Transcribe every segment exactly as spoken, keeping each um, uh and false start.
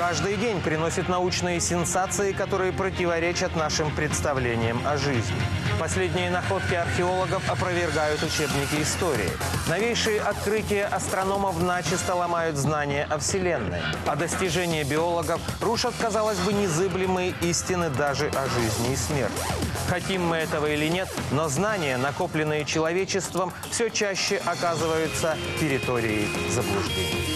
Каждый день приносит научные сенсации, которые противоречат нашим представлениям о жизни. Последние находки археологов опровергают учебники истории. Новейшие открытия астрономов начисто ломают знания о Вселенной. А достижения биологов рушат, казалось бы, незыблемые истины даже о жизни и смерти. Хотим мы этого или нет, но знания, накопленные человечеством, все чаще оказываются территорией заблуждений.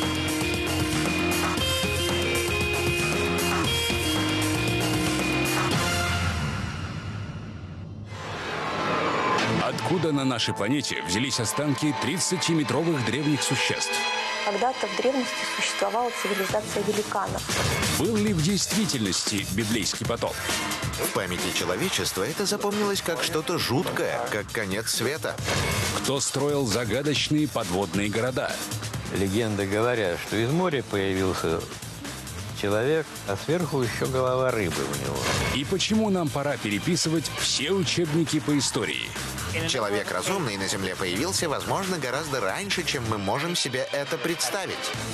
Откуда на нашей планете взялись останки тридцатиметровых древних существ? Когда-то в древности существовала цивилизация великанов. Был ли в действительности библейский потоп? В памяти человечества это запомнилось как что-то жуткое, как конец света. Кто строил загадочные подводные города? Легенды говорят, что из моря появился человек, а сверху еще голова рыбы у него. И почему нам пора переписывать все учебники по истории? Человек разумный на Земле появился, возможно, гораздо раньше, чем мы можем себе это представить.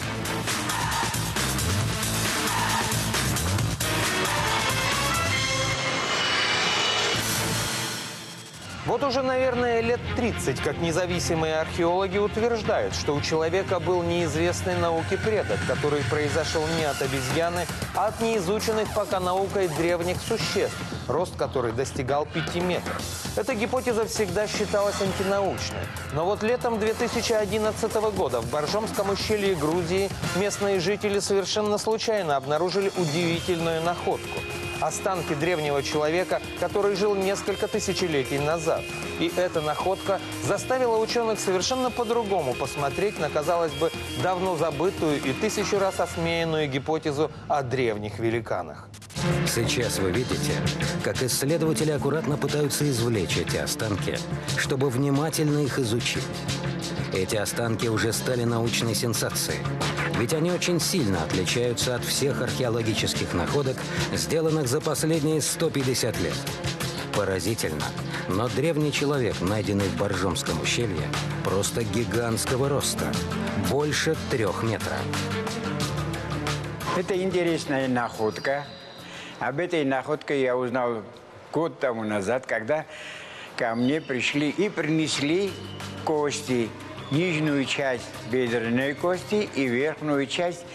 Вот уже, наверное, лет тридцать, как независимые археологи утверждают, что у человека был неизвестный науке предок, который произошел не от обезьяны, а от неизученных пока наукой древних существ, рост которой достигал пяти метров. Эта гипотеза всегда считалась антинаучной. Но вот летом две тысячи одиннадцатого года в Боржомском ущелье Грузии местные жители совершенно случайно обнаружили удивительную находку. Останки древнего человека, который жил несколько тысячелетий назад. И эта находка заставила ученых совершенно по-другому посмотреть на, казалось бы, давно забытую и тысячу раз осмеянную гипотезу о древних великанах. Сейчас вы видите, как исследователи аккуратно пытаются извлечь эти останки, чтобы внимательно их изучить. Эти останки уже стали научной сенсацией. Ведь они очень сильно отличаются от всех археологических находок, сделанных за последние сто пятьдесят лет. Поразительно, но древний человек, найденный в Боржомском ущелье, просто гигантского роста, больше трех метров. Это интересная находка. Об этой находке я узнал год тому назад, когда ко мне пришли и принесли кости. Нижнюю часть бедренной кости и верхнюю часть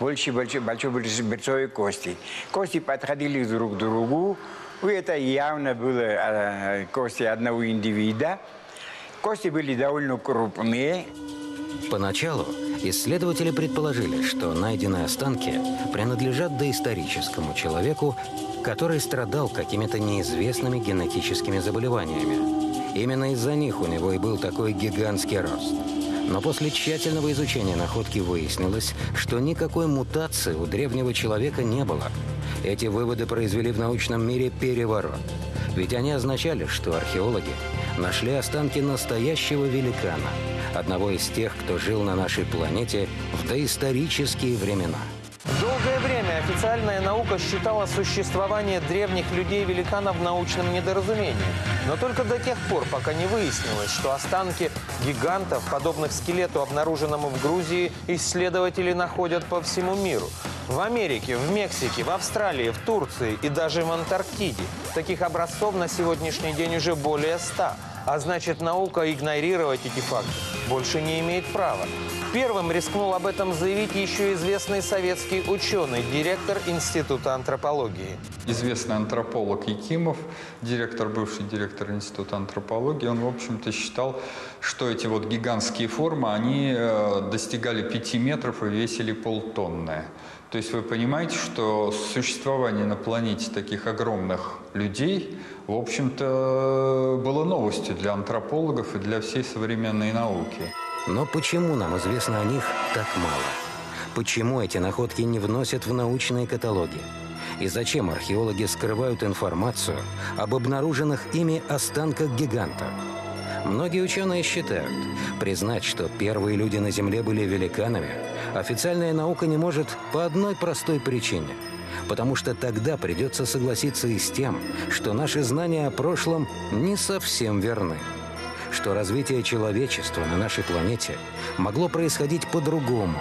большой-большой кости. Кости подходили друг к другу. Это явно были кости одного индивида. Кости были довольно крупные. Поначалу исследователи предположили, что найденные останки принадлежат доисторическому человеку, который страдал какими-то неизвестными генетическими заболеваниями. Именно из-за них у него и был такой гигантский рост. Но после тщательного изучения находки выяснилось, что никакой мутации у древнего человека не было. Эти выводы произвели в научном мире переворот. Ведь они означали, что археологи нашли останки настоящего великана, одного из тех, кто жил на нашей планете в доисторические времена. Долгое время официальная наука считала существование древних людей-великанов научным недоразумением. Но только до тех пор, пока не выяснилось, что останки гигантов, подобных скелету, обнаруженному в Грузии, исследователи находят по всему миру. В Америке, в Мексике, в Австралии, в Турции и даже в Антарктиде. Таких образцов на сегодняшний день уже более ста. А значит, наука игнорировать эти факты больше не имеет права. Первым рискнул об этом заявить еще известный советский ученый, директор Института антропологии. Известный антрополог Якимов, директор, бывший директор Института антропологии, он, в общем-то, считал, что эти вот гигантские формы, они достигали пяти метров и весили полтонны. То есть вы понимаете, что существование на планете таких огромных людей, в общем-то, было новостью для антропологов и для всей современной науки. Но почему нам известно о них так мало? Почему эти находки не вносят в научные каталоги? И зачем археологи скрывают информацию об обнаруженных ими останках гигантов? Многие ученые считают, признать, что первые люди на Земле были великанами, официальная наука не может по одной простой причине. Потому что тогда придется согласиться и с тем, что наши знания о прошлом не совсем верны. Что развитие человечества на нашей планете могло происходить по-другому,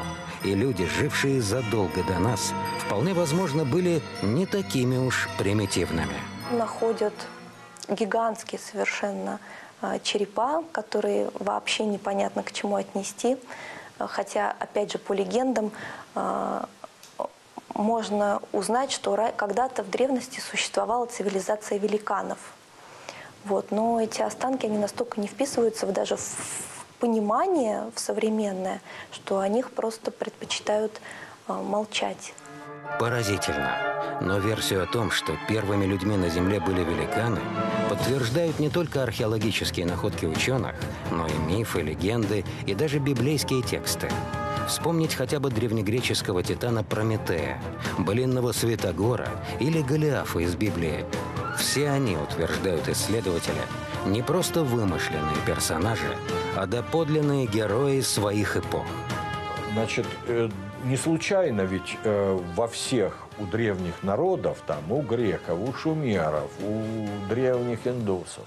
И люди, жившие задолго до нас, вполне возможно, были не такими уж примитивными. Находят гигантские совершенно э, черепа, которые вообще непонятно к чему отнести. Хотя, опять же, по легендам, э, можно узнать, что когда-то в древности существовала цивилизация великанов. Вот. Но эти останки, они настолько не вписываются в, даже в понимание в современное, что о них просто предпочитают э, молчать. Поразительно. Но версию о том, что первыми людьми на Земле были великаны, подтверждают не только археологические находки ученых, но и мифы, легенды и даже библейские тексты. Вспомнить хотя бы древнегреческого титана Прометея, былинного Святогора или Голиафа из Библии. Все они, утверждают исследователи, не просто вымышленные персонажи, а доподлинные герои своих эпох. Значит, не случайно ведь во всех у древних народов, там, у греков, у шумеров, у древних индусов,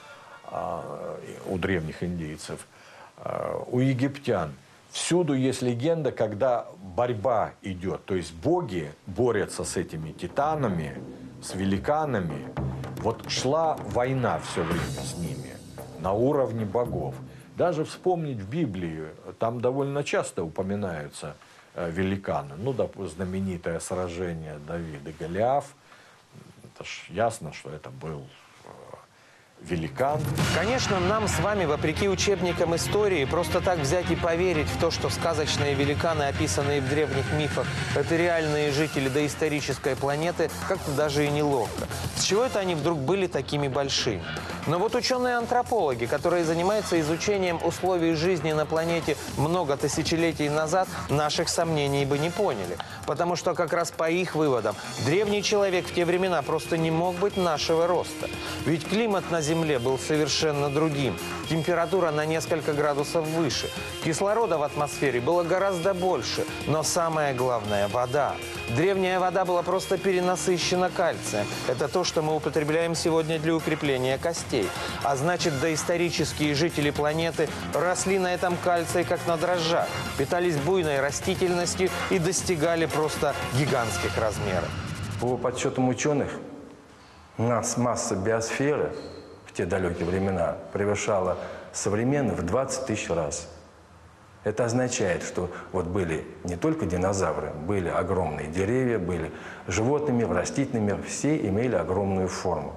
у древних индейцев, у египтян, всюду есть легенда, когда борьба идет, то есть боги борются с этими титанами, с великанами. Вот шла война все время с ними на уровне богов. Даже вспомнить в Библии, там довольно часто упоминаются э, великаны. Ну, допустим, знаменитое сражение Давида и Голиаф. Это ж ясно, что это был великан. Конечно, нам с вами, вопреки учебникам истории, просто так взять и поверить в то, что сказочные великаны, описанные в древних мифах, это реальные жители доисторической планеты, как-то даже и неловко. С чего это они вдруг были такими большими? Но вот ученые-антропологи, которые занимаются изучением условий жизни на планете много тысячелетий назад, наших сомнений бы не поняли. Потому что как раз по их выводам древний человек в те времена просто не мог быть нашего роста. Ведь климат на Земле был совершенно другим. Температура на несколько градусов выше. Кислорода в атмосфере было гораздо больше. Но самое главное – вода. Древняя вода была просто перенасыщена кальцием. Это то, что мы употребляем сегодня для укрепления костей. А значит, доисторические жители планеты росли на этом кальции, как на дрожжах, питались буйной растительностью и достигали просто гигантских размеров. По подсчетам ученых, нас масса биосферы в те далекие времена превышала современную в двадцать тысяч раз. Это означает, что вот были не только динозавры, были огромные деревья, были животный мир, растительный мир, все имели огромную форму.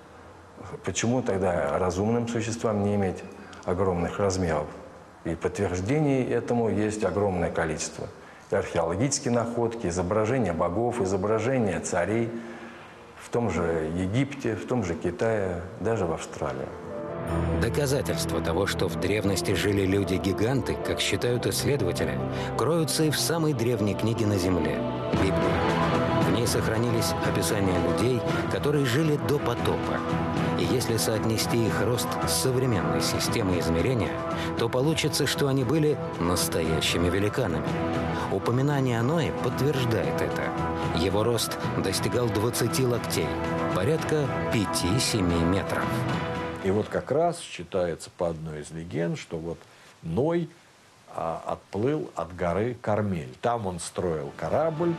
Почему тогда разумным существам не иметь огромных размеров? И подтверждений этому есть огромное количество. И археологические находки, изображения богов, изображения царей в том же Египте, в том же Китае, даже в Австралии. Доказательства того, что в древности жили люди-гиганты, как считают исследователи, кроются и в самой древней книге на Земле – Библии. В ней сохранились описания людей, которые жили до потопа. И если соотнести их рост с современной системой измерения, то получится, что они были настоящими великанами. Упоминание о Ное подтверждает это. Его рост достигал двадцати локтей, порядка пяти-семи метров. И вот как раз считается по одной из легенд, что вот Ной а, отплыл от горы Кармель. Там он строил корабль,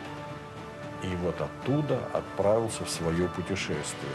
и вот оттуда отправился в свое путешествие.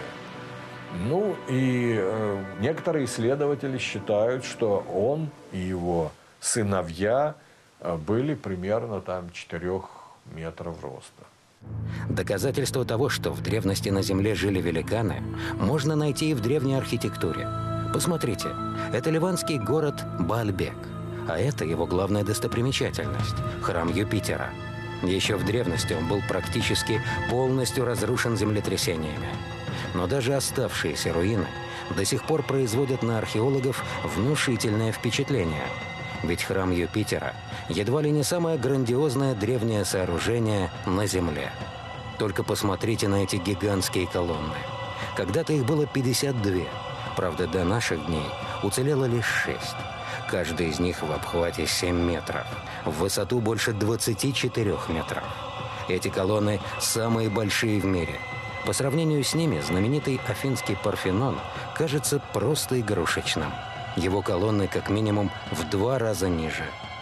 Ну и э, некоторые исследователи считают, что он и его сыновья э, были примерно там четырех метров роста. Доказательство того, что в древности на Земле жили великаны, можно найти и в древней архитектуре. Посмотрите, это ливанский город Баальбек, а это его главная достопримечательность – храм Юпитера. Еще в древности он был практически полностью разрушен землетрясениями. Но даже оставшиеся руины до сих пор производят на археологов внушительное впечатление. Ведь храм Юпитера едва ли не самое грандиозное древнее сооружение на Земле. Только посмотрите на эти гигантские колонны. Когда-то их было пятьдесят две, правда, до наших дней уцелело лишь шесть. Каждая из них в обхвате семь метров, в высоту больше двадцати четырёх метров. Эти колонны самые большие в мире. По сравнению с ними знаменитый Афинский Парфенон кажется просто игрушечным. Его колонны как минимум в два раза ниже.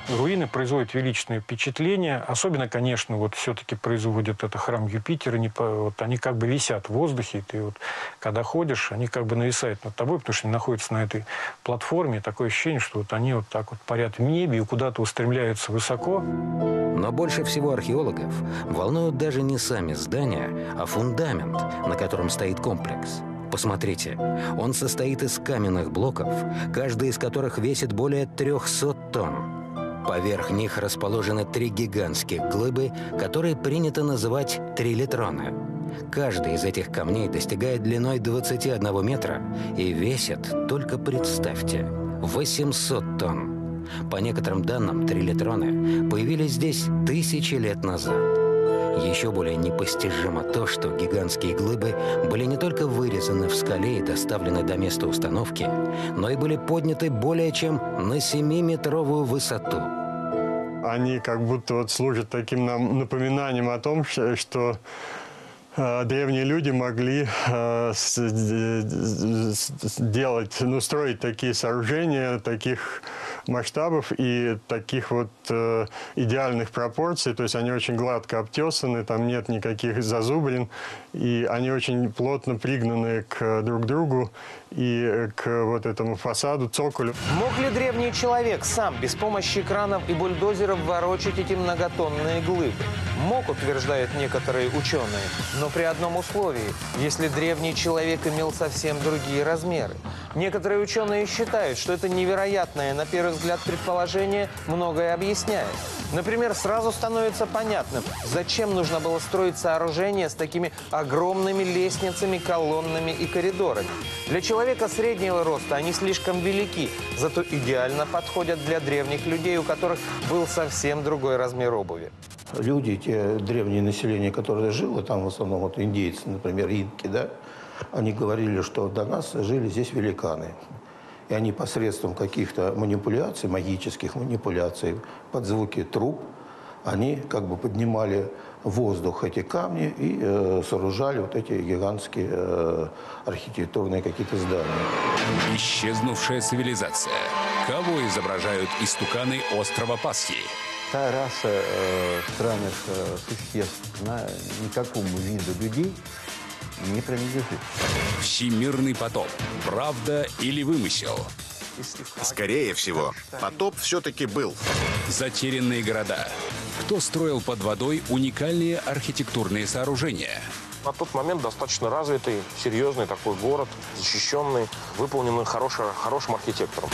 Руины производят величественное впечатление. Особенно, конечно, вот все-таки производит это храм Юпитера. Не по, вот они как бы висят в воздухе. И ты вот, когда ходишь, они как бы нависают над тобой, потому что они находятся на этой платформе. Такое ощущение, что вот они вот так вот парят в небе и куда-то устремляются высоко. Но больше всего археологов волнуют даже не сами здания, а фундамент, на котором стоит комплекс. Посмотрите, он состоит из каменных блоков, каждый из которых весит более трёхсот тонн. Поверх них расположены три гигантских глыбы, которые принято называть трилитроны. Каждый из этих камней достигает длиной двадцати одного метра и весит, только представьте, восемьсот тонн. По некоторым данным, трилитроны появились здесь тысячи лет назад. Еще более непостижимо то, что гигантские глыбы были не только вырезаны в скале и доставлены до места установки, но и были подняты более чем на семиметровую высоту. Они как будто вот служат таким нам напоминанием о том, что э, древние люди могли э, делать, ну, строить такие сооружения, таких масштабов и таких вот э, идеальных пропорций. То есть они очень гладко обтесаны, там нет никаких зазубрин, и они очень плотно пригнаны к друг другу и к вот этому фасаду, цоколю. Мог ли древний человек сам без помощи кранов и бульдозеров ворочать эти многотонные глыбы? Мог, утверждают некоторые ученые, но при одном условии, если древний человек имел совсем другие размеры. Некоторые ученые считают, что это невероятное, на первый взгляд, предположение многое объясняет. Например, сразу становится понятным, зачем нужно было строить сооружения с такими огромными лестницами, колоннами и коридорами. Для человека среднего роста они слишком велики, зато идеально подходят для древних людей, у которых был совсем другой размер обуви. Люди, те древние населения, которое жило, там в основном вот индейцы, например, инки, да, они говорили, что до нас жили здесь великаны. И они посредством каких-то манипуляций, магических манипуляций, под звуки труб, они как бы поднимали в воздух эти камни и э, сооружали вот эти гигантские э, архитектурные какие-то здания. Исчезнувшая цивилизация. Кого изображают истуканы острова Пасхи? Та раса э, странных э, существ, она никакому виду людей не принадлежит. Всемирный потоп. Правда или вымысел? Скорее всего, потоп все-таки был. Затерянные города. Кто строил под водой уникальные архитектурные сооружения? На тот момент достаточно развитый, серьезный такой город, защищенный, выполненный хорошим, хорошим архитектором.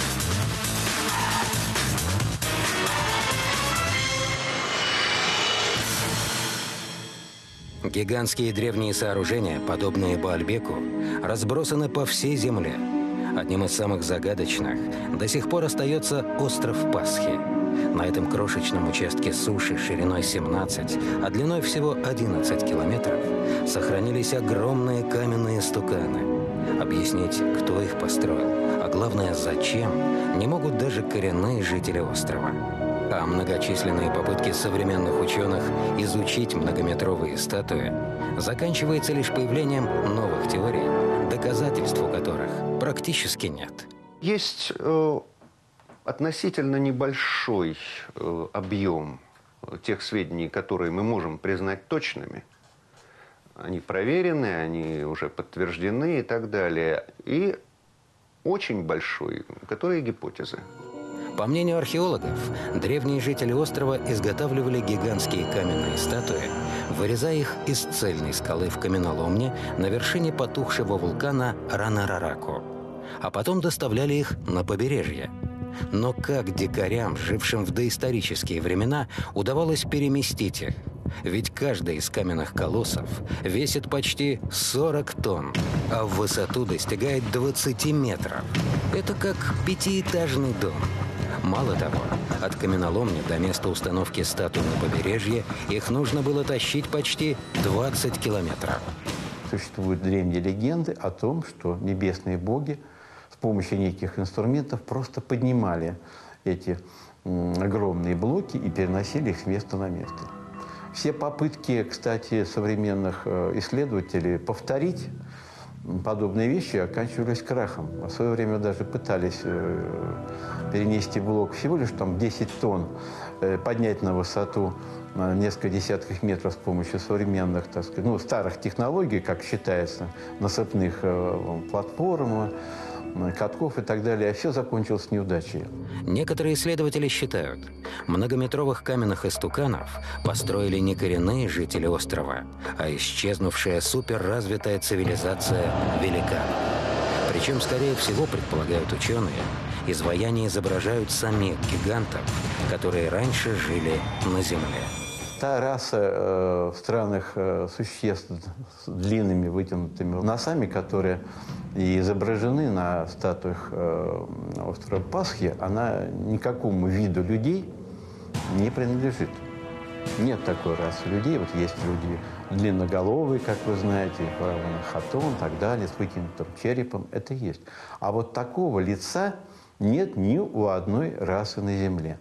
Гигантские древние сооружения, подобные Баальбеку, разбросаны по всей земле. Одним из самых загадочных до сих пор остается остров Пасхи. На этом крошечном участке суши шириной семнадцать, а длиной всего одиннадцать километров сохранились огромные каменные стуканы. Объяснить, кто их построил, а главное, зачем, не могут даже коренные жители острова. А многочисленные попытки современных ученых изучить многометровые статуи заканчиваются лишь появлением новых теорий, доказательств у которых практически нет. Есть э, относительно небольшой э, объем тех сведений, которые мы можем признать точными. Они проверены, они уже подтверждены и так далее. И очень большой, которые гипотезы. По мнению археологов, древние жители острова изготавливали гигантские каменные статуи, вырезая их из цельной скалы в каменоломне на вершине потухшего вулкана Ранерараку, а потом доставляли их на побережье. Но как дикарям, жившим в доисторические времена, удавалось переместить их? Ведь каждый из каменных колоссов весит почти сорок тонн, а в высоту достигает двадцати метров. Это как пятиэтажный дом. Мало того, от каменоломни до места установки статуи на побережье их нужно было тащить почти двадцать километров. Существуют древние легенды о том, что небесные боги с помощью неких инструментов просто поднимали эти огромные блоки и переносили их с места на место. Все попытки, кстати, современных исследователей повторить подобные вещи оканчивались крахом. В свое время даже пытались перенести блок всего лишь там десять тонн, поднять на высоту несколько десятков метров с помощью современных, так сказать, ну, старых технологий, как считается, насыпных платформ, катков и так далее, а все закончилось неудачей. Некоторые исследователи считают, многометровых каменных истуканов построили не коренные жители острова, а исчезнувшая суперразвитая цивилизация великанов. Причем, скорее всего, предполагают ученые, изваяния изображают самих гигантов, которые раньше жили на Земле. Та раса э, странных э, существ с длинными вытянутыми носами, которые и изображены на статуях э, острова Пасхи, она никакому виду людей не принадлежит. Нет такой расы людей. Вот есть люди длинноголовые, как вы знаете, фараон Хатон и так далее, с вытянутым черепом. Это есть. А вот такого лица нет ни у одной расы на Земле.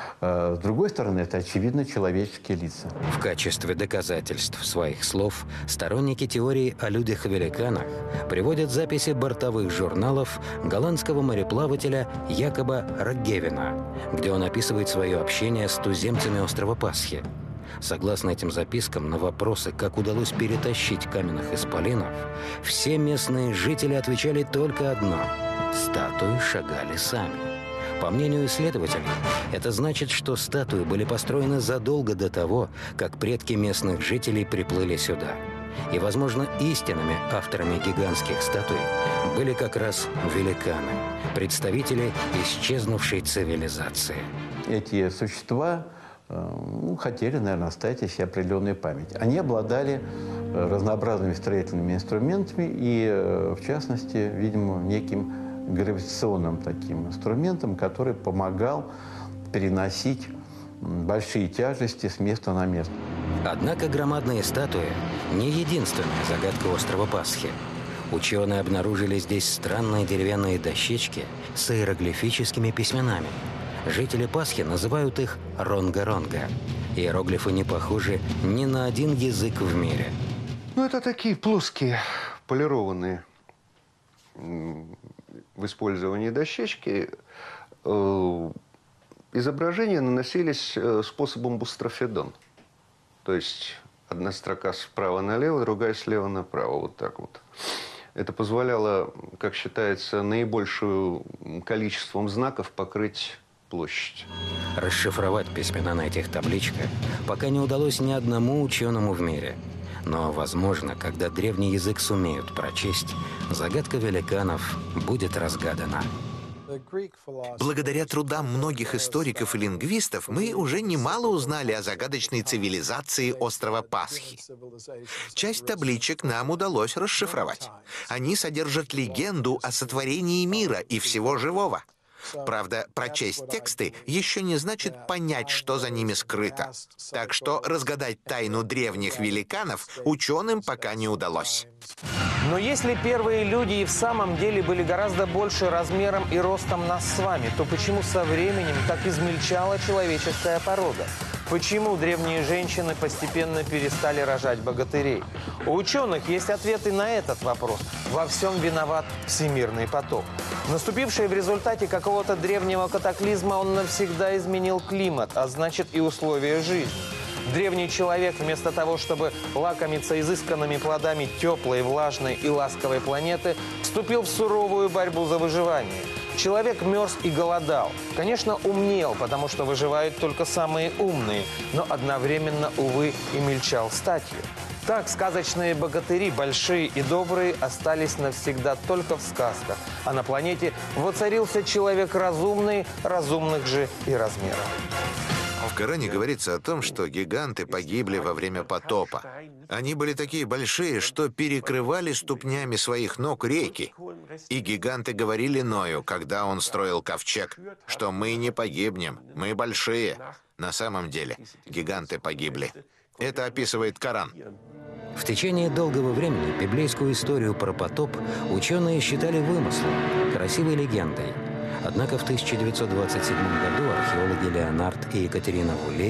С другой стороны, это, очевидно, человеческие лица. В качестве доказательств своих слов сторонники теории о людях-великанах приводят записи бортовых журналов голландского мореплавателя Якоба Роггевена, где он описывает свое общение с туземцами острова Пасхи. Согласно этим запискам, на вопросы, как удалось перетащить каменных исполинов, все местные жители отвечали только одно – статуи шагали сами. По мнению исследователей, это значит, что статуи были построены задолго до того, как предки местных жителей приплыли сюда. И, возможно, истинными авторами гигантских статуй были как раз великаны, представители исчезнувшей цивилизации. Эти существа ну, хотели, наверное, оставить о себе определенную память. Они обладали разнообразными строительными инструментами и, в частности, видимо, неким гравитационным таким инструментом, который помогал переносить большие тяжести с места на место. Однако громадные статуи не единственная загадка острова Пасхи. Ученые обнаружили здесь странные деревянные дощечки с иероглифическими письменами. Жители Пасхи называют их ронга-ронга. Иероглифы не похожи ни на один язык в мире. Ну, это такие плоские, полированные в использовании дощечки. Изображения наносились способом бустрофедон. То есть одна строка справа налево, другая слева направо. Вот так вот. Это позволяло, как считается, наибольшим количеством знаков покрыть площадь. Расшифровать письмена на этих табличках пока не удалось ни одному ученому в мире. Но, возможно, когда древний язык сумеют прочесть, загадка великанов будет разгадана. Благодаря трудам многих историков и лингвистов мы уже немало узнали о загадочной цивилизации острова Пасхи. Часть табличек нам удалось расшифровать. Они содержат легенду о сотворении мира и всего живого. Правда, прочесть тексты еще не значит понять, что за ними скрыто. Так что разгадать тайну древних великанов ученым пока не удалось. Но если первые люди и в самом деле были гораздо больше размером и ростом нас с вами, то почему со временем так измельчала человеческая порода? Почему древние женщины постепенно перестали рожать богатырей? У ученых есть ответы на этот вопрос. Во всем виноват всемирный потоп. Наступивший в результате какого-то древнего катаклизма, он навсегда изменил климат, а значит и условия жизни. Древний человек, вместо того, чтобы лакомиться изысканными плодами теплой, влажной и ласковой планеты, вступил в суровую борьбу за выживание. Человек мерз и голодал. Конечно, умнел, потому что выживают только самые умные, но одновременно, увы, и мельчал статью. Так сказочные богатыри, большие и добрые, остались навсегда только в сказках, а на планете воцарился человек разумный, разумных же и размеров. В Коране говорится о том, что гиганты погибли во время потопа. Они были такие большие, что перекрывали ступнями своих ног реки. И гиганты говорили Ною, когда он строил ковчег, что мы не погибнем, мы большие. На самом деле гиганты погибли. Это описывает Коран. В течение долгого времени библейскую историю про потоп ученые считали вымыслом, красивой легендой. Однако в тысяча девятьсот двадцать седьмом году археологи Леонард и Екатерина Вулей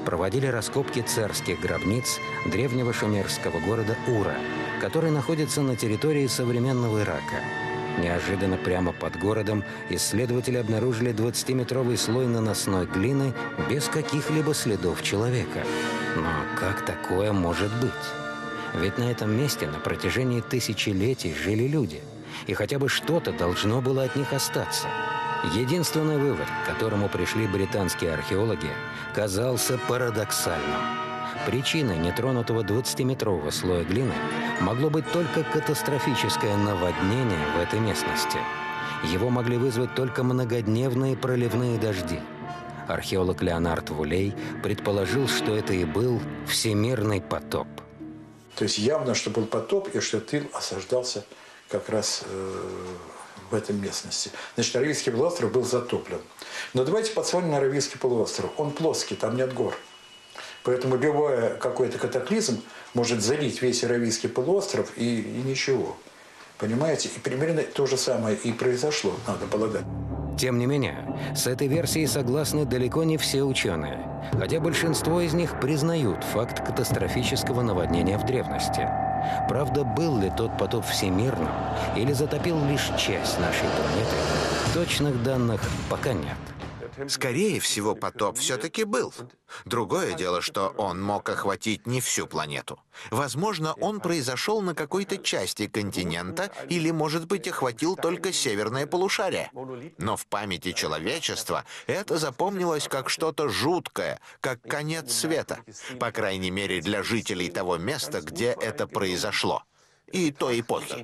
проводили раскопки царских гробниц древнего шумерского города Ура, который находится на территории современного Ирака. Неожиданно прямо под городом исследователи обнаружили двадцатиметровый слой наносной глины без каких-либо следов человека. Но как такое может быть? Ведь на этом месте на протяжении тысячелетий жили люди, и хотя бы что-то должно было от них остаться. Единственный вывод, к которому пришли британские археологи, казался парадоксальным. Причиной нетронутого двадцатиметрового слоя глины могло быть только катастрофическое наводнение в этой местности. Его могли вызвать только многодневные проливные дожди. Археолог Леонард Вулей предположил, что это и был всемирный потоп. То есть явно, что был потоп, и что тыл осаждался как раз э, в этой местности. Значит, Аравийский полуостров был затоплен. Но давайте посмотрим на Аравийский полуостров. Он плоский, там нет гор. Поэтому любой какой-то катаклизм может залить весь Аравийский полуостров и, и ничего. Понимаете? И примерно то же самое и произошло, надо полагать. Тем не менее, с этой версией согласны далеко не все ученые, хотя большинство из них признают факт катастрофического наводнения в древности. Правда, был ли тот потоп всемирным или затопил лишь часть нашей планеты, точных данных пока нет. Скорее всего, потоп все-таки был. Другое дело, что он мог охватить не всю планету. Возможно, он произошел на какой-то части континента или, может быть, охватил только северное полушарие. Но в памяти человечества это запомнилось как что-то жуткое, как конец света. По крайней мере, для жителей того места, где это произошло. И той эпохи.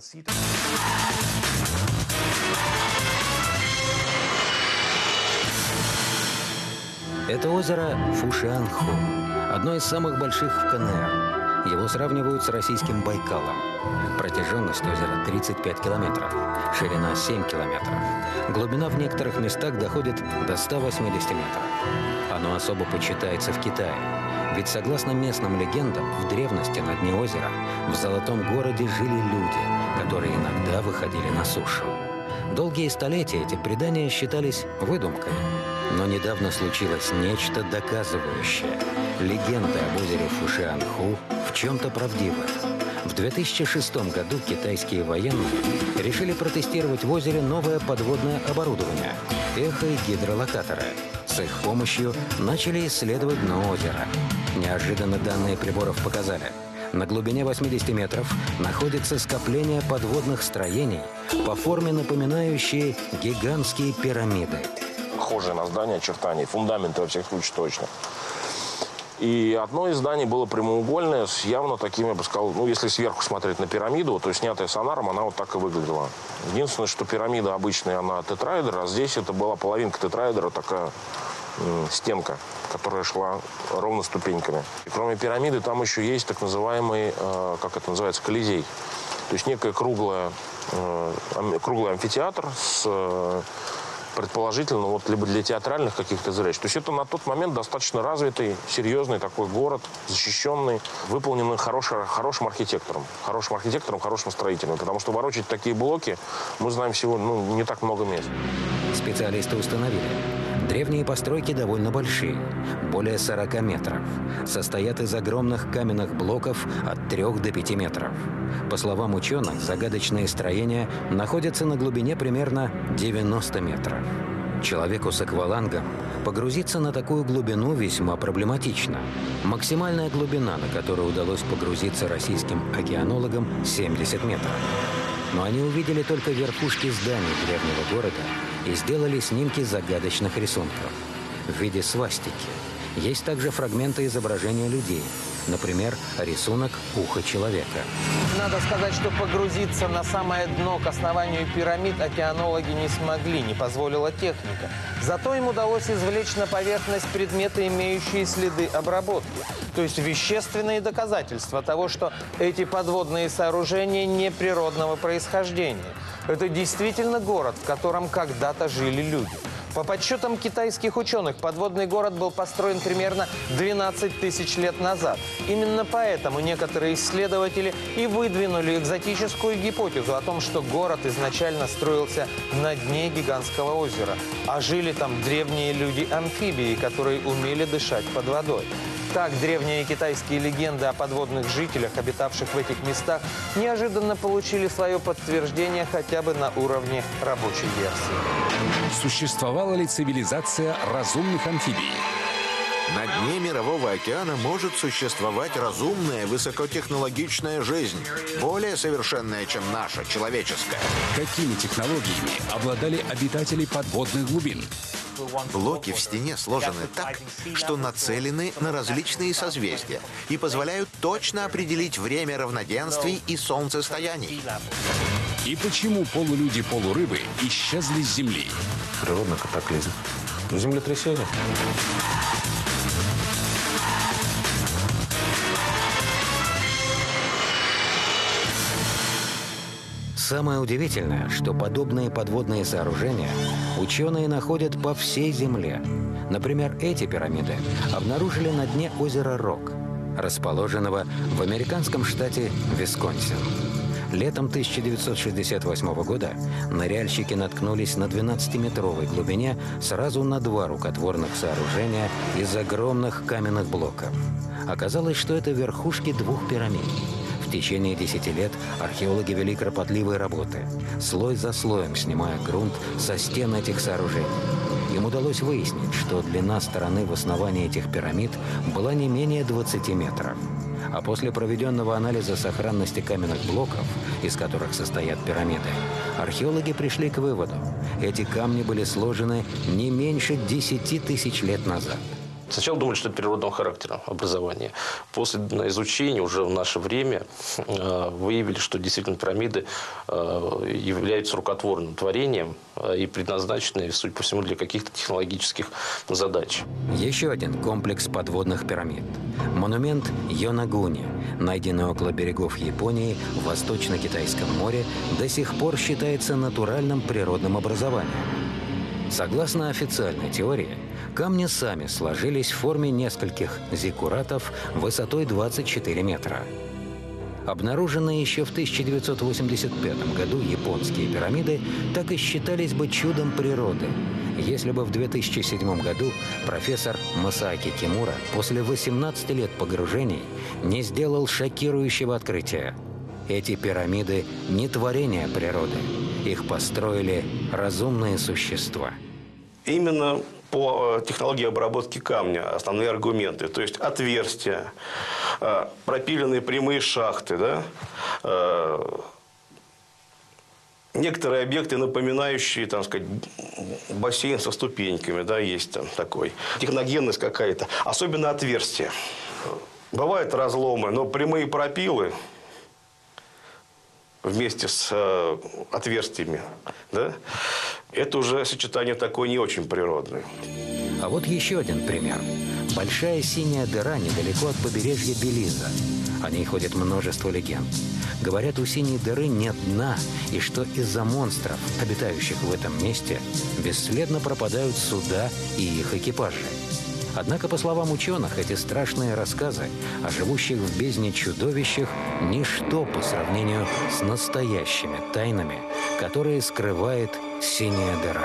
Это озеро Фушианху, одно из самых больших в КНР. Его сравнивают с российским Байкалом. Протяженность озера тридцать пять километров, ширина семь километров. Глубина в некоторых местах доходит до ста восьмидесяти метров. Оно особо почитается в Китае. Ведь согласно местным легендам, в древности на дне озера в Золотом городе жили люди, которые иногда выходили на сушу. Долгие столетия эти предания считались выдумкой. Но недавно случилось нечто доказывающее. Легенда об озере Фушианху в чем-то правдива. В две тысячи шестом году китайские военные решили протестировать в озере новое подводное оборудование – эхо- и гидролокаторы. С их помощью начали исследовать дно озера. Неожиданно данные приборов показали – на глубине восьмидесяти метров находится скопление подводных строений, по форме напоминающие гигантские пирамиды. Похожие на здания очертания, фундаменты во всех случаях точно. И одно из зданий было прямоугольное, с явно такими, я бы сказал, ну, если сверху смотреть на пирамиду, то снятая сонаром, она вот так и выглядела. Единственное, что пирамида обычная, она тетраэдр, а здесь это была половинка тетраэдра, такая э, стенка, которая шла ровно ступеньками. И кроме пирамиды там еще есть так называемый, э, как это называется, колизей. То есть некое круглое, э, круглый амфитеатр с... Э, предположительно, вот либо для театральных каких-то зрелищ. То есть это на тот момент достаточно развитый, серьезный такой город, защищенный, выполненный хороший, хорошим архитектором. Хорошим архитектором, хорошим строителем. Потому что ворочать такие блоки, мы знаем всего, ну, не так много мест. Специалисты установили, древние постройки довольно большие, более сорока метров. Состоят из огромных каменных блоков от трёх до пяти метров. По словам ученых, загадочные строения находятся на глубине примерно девяноста метров. Человеку с аквалангом погрузиться на такую глубину весьма проблематично. Максимальная глубина, на которую удалось погрузиться российским океанологам, семьдесят метров. Но они увидели только верхушки зданий древнего города и сделали снимки загадочных рисунков в виде свастики. Есть также фрагменты изображения людей. Например, рисунок уха человека. Надо сказать, что погрузиться на самое дно к основанию пирамид океанологи не смогли, не позволила техника. Зато им удалось извлечь на поверхность предметы, имеющие следы обработки. То есть вещественные доказательства того, что эти подводные сооружения не природного происхождения. Это действительно город, в котором когда-то жили люди. По подсчетам китайских ученых, подводный город был построен примерно двенадцать тысяч лет назад. Именно поэтому некоторые исследователи и выдвинули экзотическую гипотезу о том, что город изначально строился на дне гигантского озера, а жили там древние люди-амфибии, которые умели дышать под водой. Так, древние китайские легенды о подводных жителях, обитавших в этих местах, неожиданно получили свое подтверждение хотя бы на уровне рабочей версии. Существовала ли цивилизация разумных амфибий? На дне Мирового океана может существовать разумная, высокотехнологичная жизнь, более совершенная, чем наша, человеческая. Какими технологиями обладали обитатели подводных глубин? Блоки в стене сложены так, что нацелены на различные созвездия и позволяют точно определить время равноденствий и солнцестояний. И почему полулюди-полурыбы исчезли с Земли? Природный катаклизм. Землетрясение. Самое удивительное, что подобные подводные сооружения ученые находят по всей Земле. Например, эти пирамиды обнаружили на дне озера Рок, расположенного в американском штате Висконсин. Летом тысяча девятьсот шестьдесят восьмого года ныряльщики наткнулись на двенадцатиметровой глубине сразу на два рукотворных сооружения из огромных каменных блоков. Оказалось, что это верхушки двух пирамид. В течение десяти лет археологи вели кропотливые работы, слой за слоем снимая грунт со стен этих сооружений. Им удалось выяснить, что длина стороны в основании этих пирамид была не менее двадцати метров. А после проведенного анализа сохранности каменных блоков, из которых состоят пирамиды, археологи пришли к выводу: эти камни были сложены не меньше десяти тысяч лет назад. Сначала думали, что это природного характера образование. После изучения уже в наше время э, выявили, что действительно пирамиды э, являются рукотворным творением э, и предназначены, судя по всему, для каких-то технологических задач. Еще один комплекс подводных пирамид. Монумент Йонагуни, найденный около берегов Японии в Восточно-Китайском море, до сих пор считается натуральным природным образованием. Согласно официальной теории, камни сами сложились в форме нескольких зиккуратов высотой двадцать четыре метра. Обнаруженные еще в тысяча девятьсот восемьдесят пятом году японские пирамиды так и считались бы чудом природы, если бы в две тысячи седьмом году профессор Масааки Кимура после восемнадцати лет погружений не сделал шокирующего открытия. Эти пирамиды не творение природы. Их построили разумные существа. Именно по технологии обработки камня основные аргументы. То есть отверстия, пропиленные прямые шахты, да, некоторые объекты, напоминающие, там сказать, бассейн со ступеньками, да, есть там такой. Техногенность какая-то. Особенно отверстия. Бывают разломы, но прямые пропилы вместе с э, отверстиями, да, это уже сочетание такое не очень природное. А вот еще один пример. Большая синяя дыра недалеко от побережья Белиза. О ней ходит множество легенд. Говорят, у синей дыры нет дна, и что из-за монстров, обитающих в этом месте, бесследно пропадают суда и их экипажи. Однако, по словам ученых, эти страшные рассказы о живущих в бездне чудовищах – ничто по сравнению с настоящими тайнами, которые скрывает синяя дыра.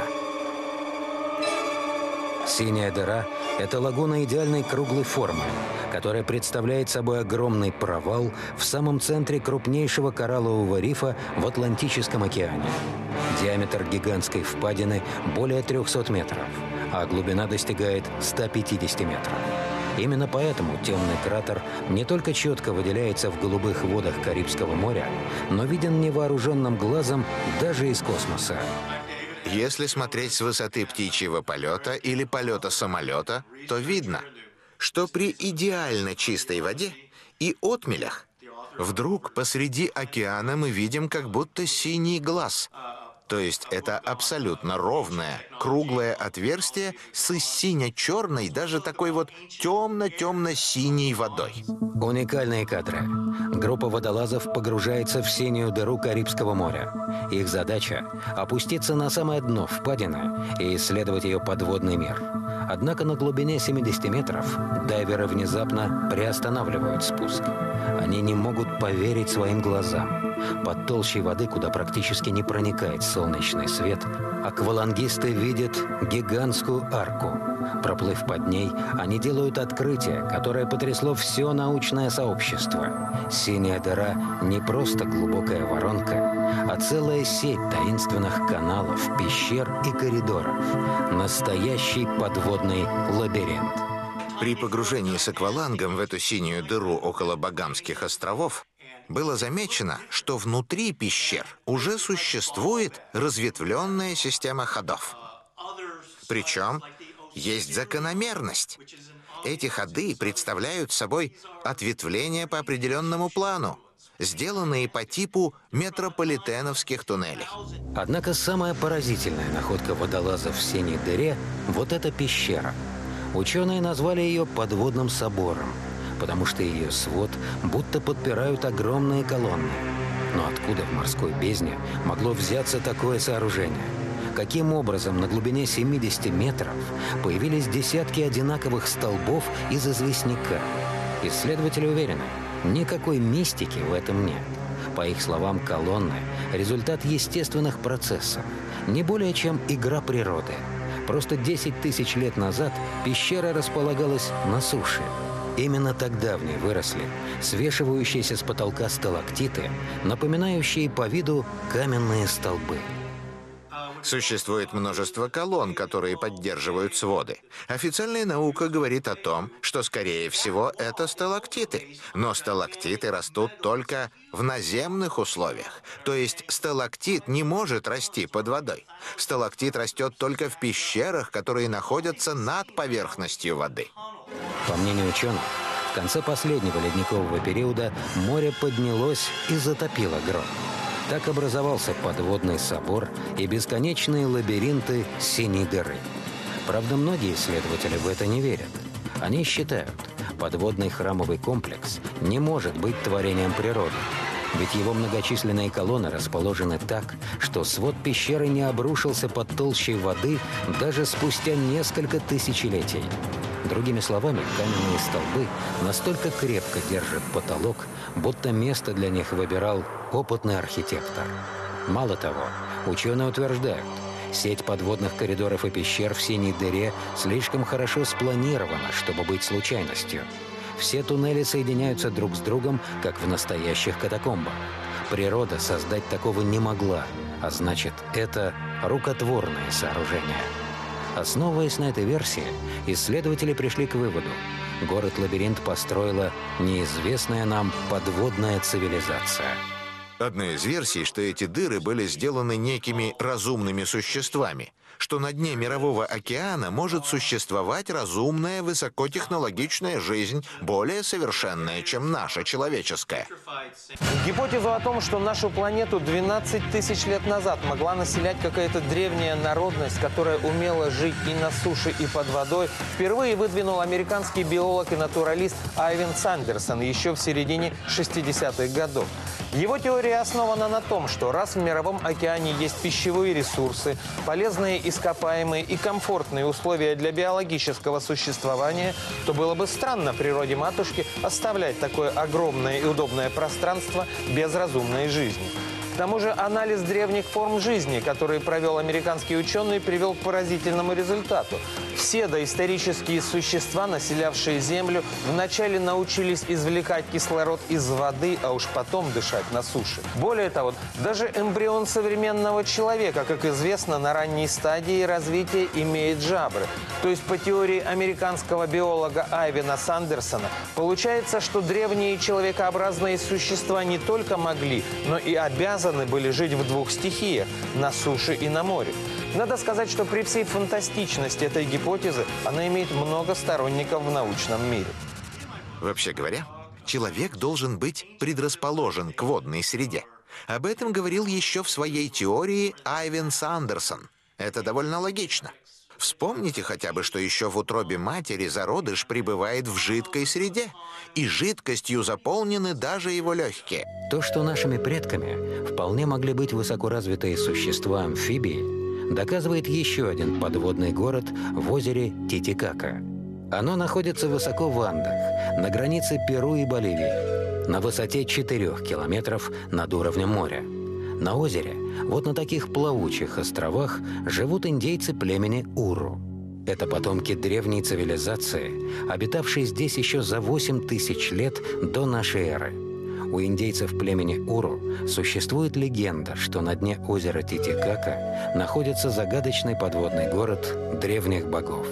Синяя дыра – это лагуна идеальной круглой формы, которая представляет собой огромный провал в самом центре крупнейшего кораллового рифа в Атлантическом океане. Диаметр гигантской впадины более трехсот метров, а глубина достигает ста пятидесяти метров. Именно поэтому темный кратер не только четко выделяется в голубых водах Карибского моря, но виден невооруженным глазом даже из космоса. Если смотреть с высоты птичьего полета или полета самолета, то видно, что при идеально чистой воде и отмелях вдруг посреди океана мы видим как будто синий глаз. То есть это абсолютно ровное, круглое отверстие с сине-черной, даже такой вот темно-темно-синей водой. Уникальные кадры. Группа водолазов погружается в синюю дыру Карибского моря. Их задача – опуститься на самое дно впадины и исследовать ее подводный мир. Однако на глубине семидесяти метров дайверы внезапно приостанавливают спуск. Они не могут поверить своим глазам. Под толщей воды, куда практически не проникает солнечный свет, Аквалангисты видят гигантскую арку. Проплыв под ней, они делают открытие, которое потрясло все научное сообщество. Синяя дыра не просто глубокая воронка, а целая сеть таинственных каналов, пещер и коридоров. Настоящий подводный лабиринт. При погружении с аквалангом в эту синюю дыру около Багамских островов было замечено, что внутри пещер уже существует разветвленная система ходов. Причем есть закономерность. Эти ходы представляют собой ответвления по определенному плану, сделанные по типу метрополитеновских туннелей. Однако самая поразительная находка водолазов в синей дыре – вот эта пещера. Ученые назвали ее подводным собором, потому что ее свод будто подпирают огромные колонны. Но откуда в морской бездне могло взяться такое сооружение? Каким образом на глубине семидесяти метров появились десятки одинаковых столбов из известняка? Исследователи уверены, никакой мистики в этом нет. По их словам, колонны – результат естественных процессов, не более чем игра природы. Просто десять тысяч лет назад пещера располагалась на суше. Именно тогда в ней выросли свешивающиеся с потолка сталактиты, напоминающие по виду каменные столбы. Существует множество колонн, которые поддерживают своды. Официальная наука говорит о том, что, скорее всего, это сталактиты. Но сталактиты растут только в наземных условиях. То есть сталактит не может расти под водой. Сталактит растет только в пещерах, которые находятся над поверхностью воды. По мнению ученых, в конце последнего ледникового периода море поднялось и затопило грот. Так образовался подводный собор и бесконечные лабиринты синей дыры. Правда, многие исследователи в это не верят. Они считают, подводный храмовый комплекс не может быть творением природы. Ведь его многочисленные колонны расположены так, что свод пещеры не обрушился под толщей воды даже спустя несколько тысячелетий. Другими словами, каменные столбы настолько крепко держат потолок, будто место для них выбирал опытный архитектор. Мало того, ученые утверждают, сеть подводных коридоров и пещер в синей дыре слишком хорошо спланирована, чтобы быть случайностью. Все туннели соединяются друг с другом, как в настоящих катакомбах. Природа создать такого не могла, а значит, это рукотворное сооружение. Основываясь на этой версии, исследователи пришли к выводу: город-лабиринт построила неизвестная нам подводная цивилизация. Одна из версий, что эти дыры были сделаны некими разумными существами, что на дне Мирового океана может существовать разумная высокотехнологичная жизнь, более совершенная, чем наша человеческая. Гипотезу о том, что нашу планету двенадцать тысяч лет назад могла населять какая-то древняя народность, которая умела жить и на суше, и под водой, впервые выдвинул американский биолог и натуралист Айвен Сандерсон еще в середине шестидесятых годов. Его теория основана на том, что раз в Мировом океане есть пищевые ресурсы, полезные ископаемые и комфортные условия для биологического существования, то было бы странно природе матушки оставлять такое огромное и удобное пространство без разумной жизни. К тому же анализ древних форм жизни, который провел американский ученый, привел к поразительному результату. Все доисторические существа, населявшие Землю, вначале научились извлекать кислород из воды, а уж потом дышать на суше. Более того, даже эмбрион современного человека, как известно, на ранней стадии развития имеет жабры. То есть по теории американского биолога Айвена Сандерсона, получается, что древние человекообразные существа не только могли, но и обязаны были жить в двух стихиях – на суше и на море. Надо сказать, что при всей фантастичности этой гипотезы она имеет много сторонников в научном мире. Вообще говоря, человек должен быть предрасположен к водной среде. Об этом говорил еще в своей теории Айвен Сандерсон. Это довольно логично. Вспомните хотя бы, что еще в утробе матери зародыш пребывает в жидкой среде, и жидкостью заполнены даже его легкие. То, что нашими предками вполне могли быть высокоразвитые существа-амфибии, доказывает еще один подводный город в озере Титикака. Оно находится высоко в Андах, на границе Перу и Боливии, на высоте четырёх километров над уровнем моря. На озере, вот на таких плавучих островах, живут индейцы племени Уру. Это потомки древней цивилизации, обитавшей здесь еще за восемь тысяч лет до нашей эры. У индейцев племени Уру существует легенда, что на дне озера Титикака находится загадочный подводный город древних богов.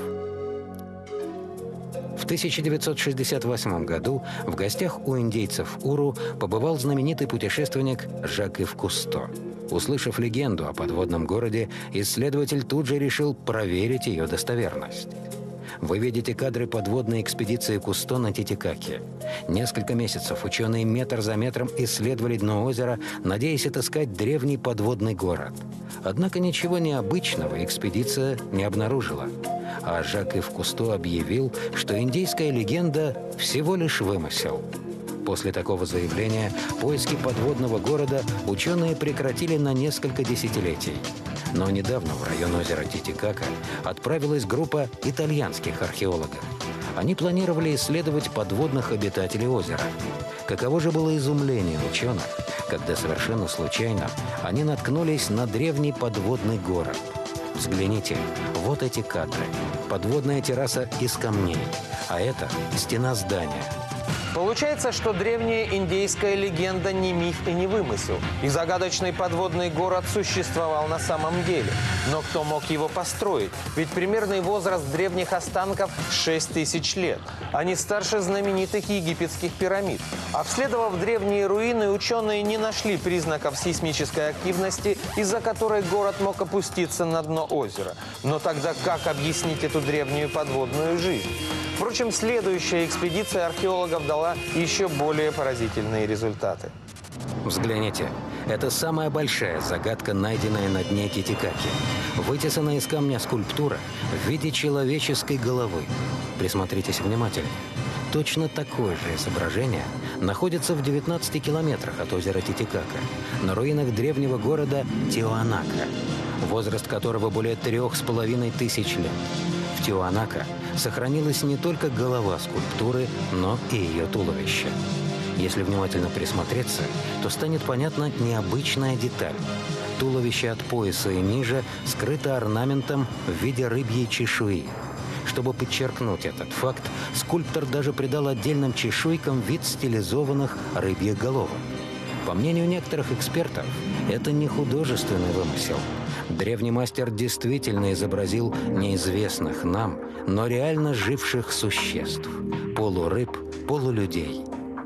В тысяча девятьсот шестьдесят восьмом году в гостях у индейцев Уру побывал знаменитый путешественник Жак-Ив Кусто. Услышав легенду о подводном городе, исследователь тут же решил проверить ее достоверность. Вы видите кадры подводной экспедиции Кусто на Титикаке. Несколько месяцев ученые метр за метром исследовали дно озера, надеясь отыскать древний подводный город. Однако ничего необычного экспедиция не обнаружила. А Жак-Ив Кусто объявил, что индейская легенда всего лишь вымысел. После такого заявления поиски подводного города ученые прекратили на несколько десятилетий. Но недавно в район озера Титикака отправилась группа итальянских археологов. Они планировали исследовать подводных обитателей озера. Каково же было изумление ученых, когда совершенно случайно они наткнулись на древний подводный город. Взгляните, вот эти кадры. Подводная терраса из камней, а это стена здания. Получается, что древняя индейская легенда не миф и не вымысел. И загадочный подводный город существовал на самом деле. Но кто мог его построить? Ведь примерный возраст древних останков – шесть тысяч лет. Они старше знаменитых египетских пирамид. Обследовав древние руины, ученые не нашли признаков сейсмической активности, из-за которой город мог опуститься на дно озера. Но тогда как объяснить эту древнюю подводную жизнь? Впрочем, следующая экспедиция археологов дала еще более поразительные результаты. Взгляните, это самая большая загадка, найденная на дне Титикаки. Вытесанная из камня скульптура в виде человеческой головы. Присмотритесь внимательнее. Точно такое же изображение находится в девятнадцати километрах от озера Титикака, на руинах древнего города Тиуанака, возраст которого более трех с половиной тысяч лет. В Тиуанака сохранилась не только голова скульптуры, но и ее туловище. Если внимательно присмотреться, то станет понятна необычная деталь. Туловище от пояса и ниже скрыто орнаментом в виде рыбьей чешуи. Чтобы подчеркнуть этот факт, скульптор даже придал отдельным чешуйкам вид стилизованных рыбьих головок. По мнению некоторых экспертов, это не художественный вымысел. Древний мастер действительно изобразил неизвестных нам, но реально живших существ – полурыб, полулюдей.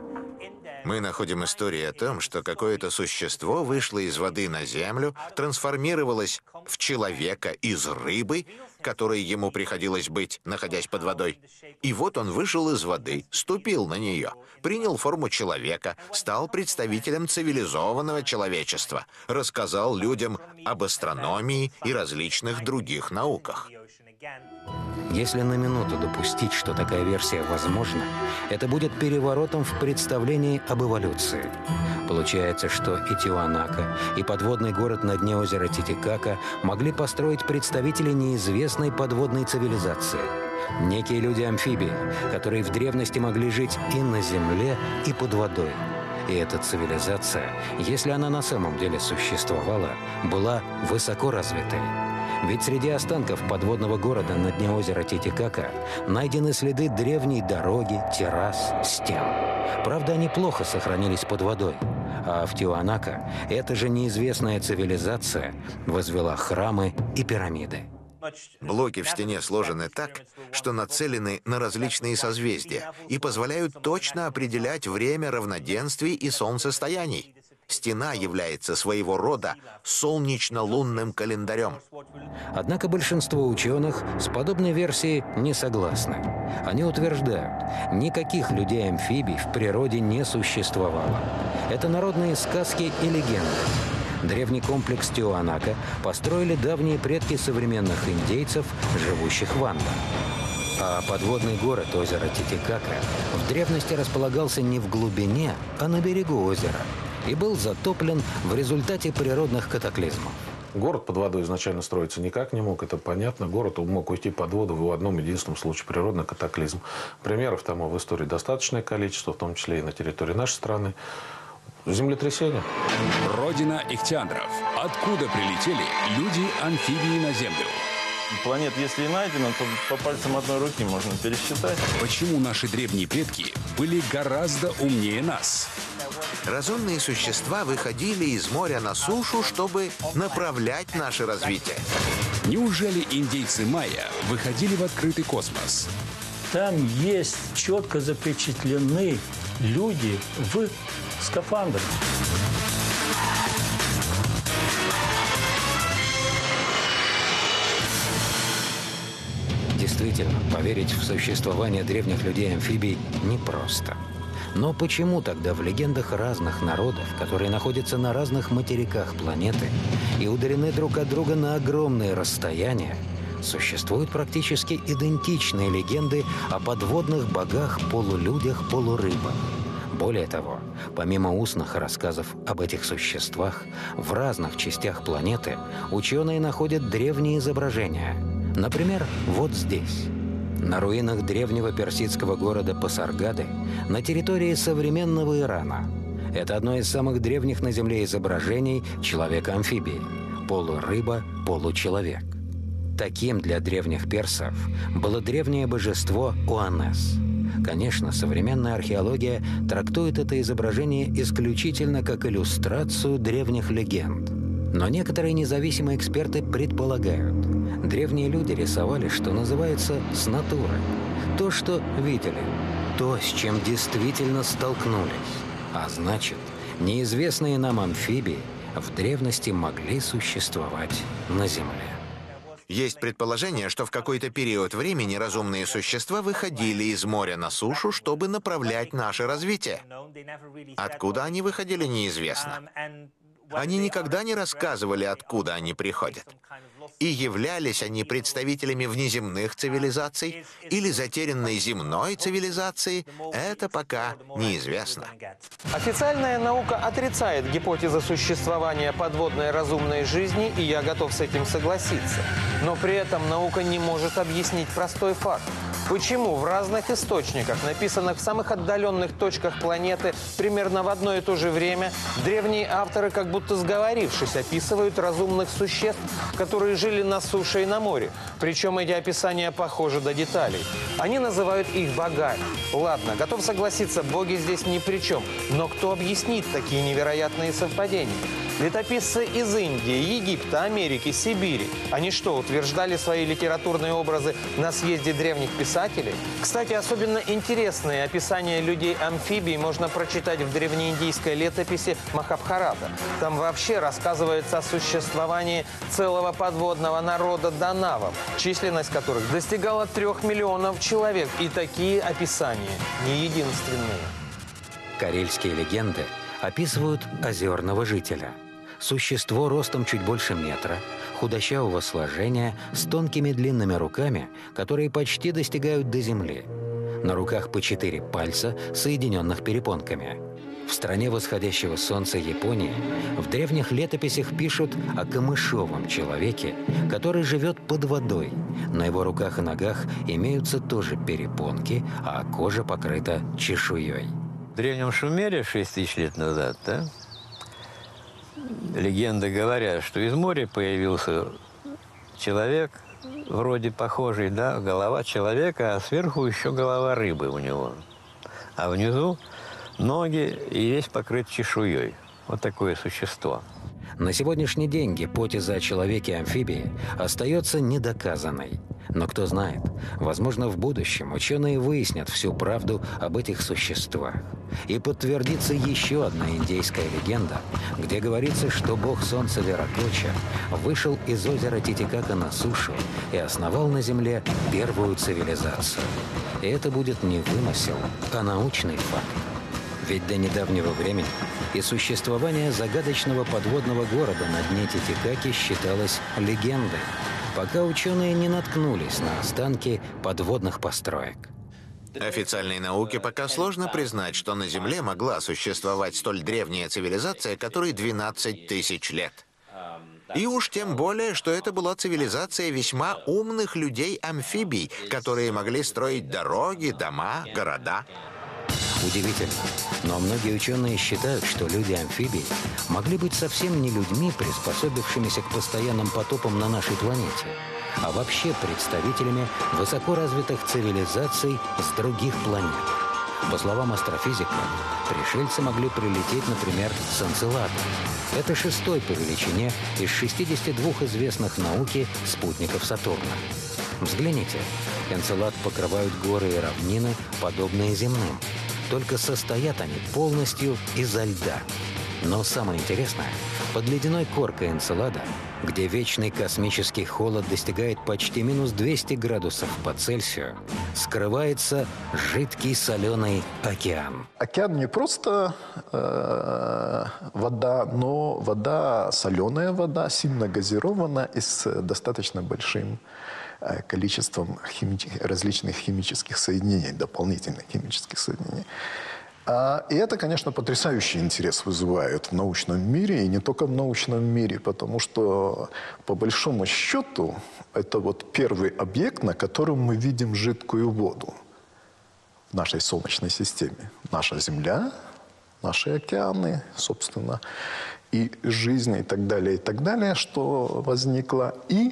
Мы находим истории о том, что какое-то существо вышло из воды на землю, трансформировалось в человека из рыбы, которой ему приходилось быть, находясь под водой. И вот он вышел из воды, ступил на нее, принял форму человека, стал представителем цивилизованного человечества, рассказал людям об астрономии и различных других науках. Если на минуту допустить, что такая версия возможна, это будет переворотом в представлении об эволюции. Получается, что и Тиуанака, и подводный город на дне озера Титикака могли построить представители неизвестной подводной цивилизации. Некие люди-амфибии, которые в древности могли жить и на земле, и под водой. И эта цивилизация, если она на самом деле существовала, была высоко развитой. Ведь среди останков подводного города на дне озера Титикака найдены следы древней дороги, террас, стен. Правда, они плохо сохранились под водой. А в Тиуанака эта же неизвестная цивилизация возвела храмы и пирамиды. Блоки в стене сложены так, что нацелены на различные созвездия и позволяют точно определять время равноденствий и солнцестояний. Стена является своего рода солнечно-лунным календарем. Однако большинство ученых с подобной версией не согласны. Они утверждают, никаких людей-амфибий в природе не существовало. Это народные сказки и легенды. Древний комплекс Тиуанака построили давние предки современных индейцев, живущих в Андах. А подводный город озера Титикака в древности располагался не в глубине, а на берегу озера и был затоплен в результате природных катаклизмов. Город под водой изначально строиться никак не мог, это понятно. Город мог уйти под воду в одном единственном случае – природный катаклизм. Примеров тому в истории достаточное количество, в том числе и на территории нашей страны. Землетрясение. Родина ихтиандров. Откуда прилетели люди-амфибии на Землю? Планет, если и найдено, то по пальцам одной руки можно пересчитать. Почему наши древние предки были гораздо умнее нас? Разумные существа выходили из моря на сушу, чтобы направлять наше развитие. Неужели индейцы майя выходили в открытый космос? Там есть четко запечатлены люди в скафандрах. Действительно, поверить в существование древних людей-амфибий непросто. Но почему тогда в легендах разных народов, которые находятся на разных материках планеты и удалены друг от друга на огромные расстояния, существуют практически идентичные легенды о подводных богах, полулюдях, полурыбах? Более того, помимо устных рассказов об этих существах, в разных частях планеты ученые находят древние изображения. Например, вот здесь. На руинах древнего персидского города Пасаргады на территории современного Ирана. Это одно из самых древних на Земле изображений человека-амфибии. Полурыба, получеловек. Таким для древних персов было древнее божество Уанес. Конечно, современная археология трактует это изображение исключительно как иллюстрацию древних легенд. Но некоторые независимые эксперты предполагают, древние люди рисовали, что называется, с натуры. То, что видели, то, с чем действительно столкнулись. А значит, неизвестные нам амфибии в древности могли существовать на Земле. Есть предположение, что в какой-то период времени разумные существа выходили из моря на сушу, чтобы направлять наше развитие. Откуда они выходили, неизвестно. Они никогда не рассказывали, откуда они приходят. И являлись они представителями внеземных цивилизаций или затерянной земной цивилизации, это пока неизвестно. Официальная наука отрицает гипотезу существования подводной разумной жизни, и я готов с этим согласиться. Но при этом наука не может объяснить простой факт. Почему в разных источниках, написанных в самых отдаленных точках планеты, примерно в одно и то же время, древние авторы, как будто сговорившись, описывают разумных существ, которые жили на суше и на море. Причем эти описания похожи до деталей. Они называют их богами. Ладно, готов согласиться, боги здесь ни при чем. Но кто объяснит такие невероятные совпадения? Летописцы из Индии, Египта, Америки, Сибири. Они что, утверждали свои литературные образы на съезде древних писателей? Кстати, особенно интересные описания людей-амфибий можно прочитать в древнеиндийской летописи Махабхарата. Там вообще рассказывается о существовании целого подводного народа данавов, численность которых достигала трех миллионов человек. И такие описания не единственные. Карельские легенды описывают озерного жителя. Существо ростом чуть больше метра, худощавого сложения, с тонкими длинными руками, которые почти достигают до земли. На руках по четыре пальца, соединенных перепонками. В стране восходящего солнца Японии в древних летописях пишут о камышовом человеке, который живет под водой. На его руках и ногах имеются тоже перепонки, а кожа покрыта чешуей. В древнем Шумере шесть тысяч лет назад, да, легенды говорят, что из моря появился человек, вроде похожий, да, голова человека, а сверху еще голова рыбы у него. А внизу ноги и весь покрыт чешуей. Вот такое существо. На сегодняшний день гипотеза о человеке-амфибии остается недоказанной. Но кто знает, возможно, в будущем ученые выяснят всю правду об этих существах. И подтвердится еще одна индейская легенда, где говорится, что бог солнца Виракоча вышел из озера Титикака на сушу и основал на земле первую цивилизацию. И это будет не вымысел, а научный факт. Ведь до недавнего времени и существование загадочного подводного города на дне Титикаки считалось легендой, пока ученые не наткнулись на останки подводных построек. Официальной науке пока сложно признать, что на Земле могла существовать столь древняя цивилизация, которой двенадцать тысяч лет. И уж тем более, что это была цивилизация весьма умных людей-амфибий, которые могли строить дороги, дома, города. Удивительно, но многие ученые считают, что люди-амфибии могли быть совсем не людьми, приспособившимися к постоянным потопам на нашей планете, а вообще представителями высокоразвитых цивилизаций с других планет. По словам астрофизиков, пришельцы могли прилететь, например, с Энцелада. Это шестой по величине из шестидесяти двух известных науке спутников Сатурна. Взгляните, Энцелад покрывают горы и равнины, подобные земным. Только состоят они полностью изо льда. Но самое интересное, под ледяной коркой Энцелада, где вечный космический холод достигает почти минус двухсот градусов по Цельсию, скрывается жидкий соленый океан. Океан не просто э, вода, но вода, соленая вода, сильно газированная и с достаточно большим э, количеством хими- различных химических соединений, дополнительных химических соединений. И это, конечно, потрясающий интерес вызывает в научном мире, и не только в научном мире, потому что, по большому счету, это вот первый объект, на котором мы видим жидкую воду в нашей Солнечной системе. Наша Земля, наши океаны, собственно, и жизнь, и так далее, и так далее, что возникло. И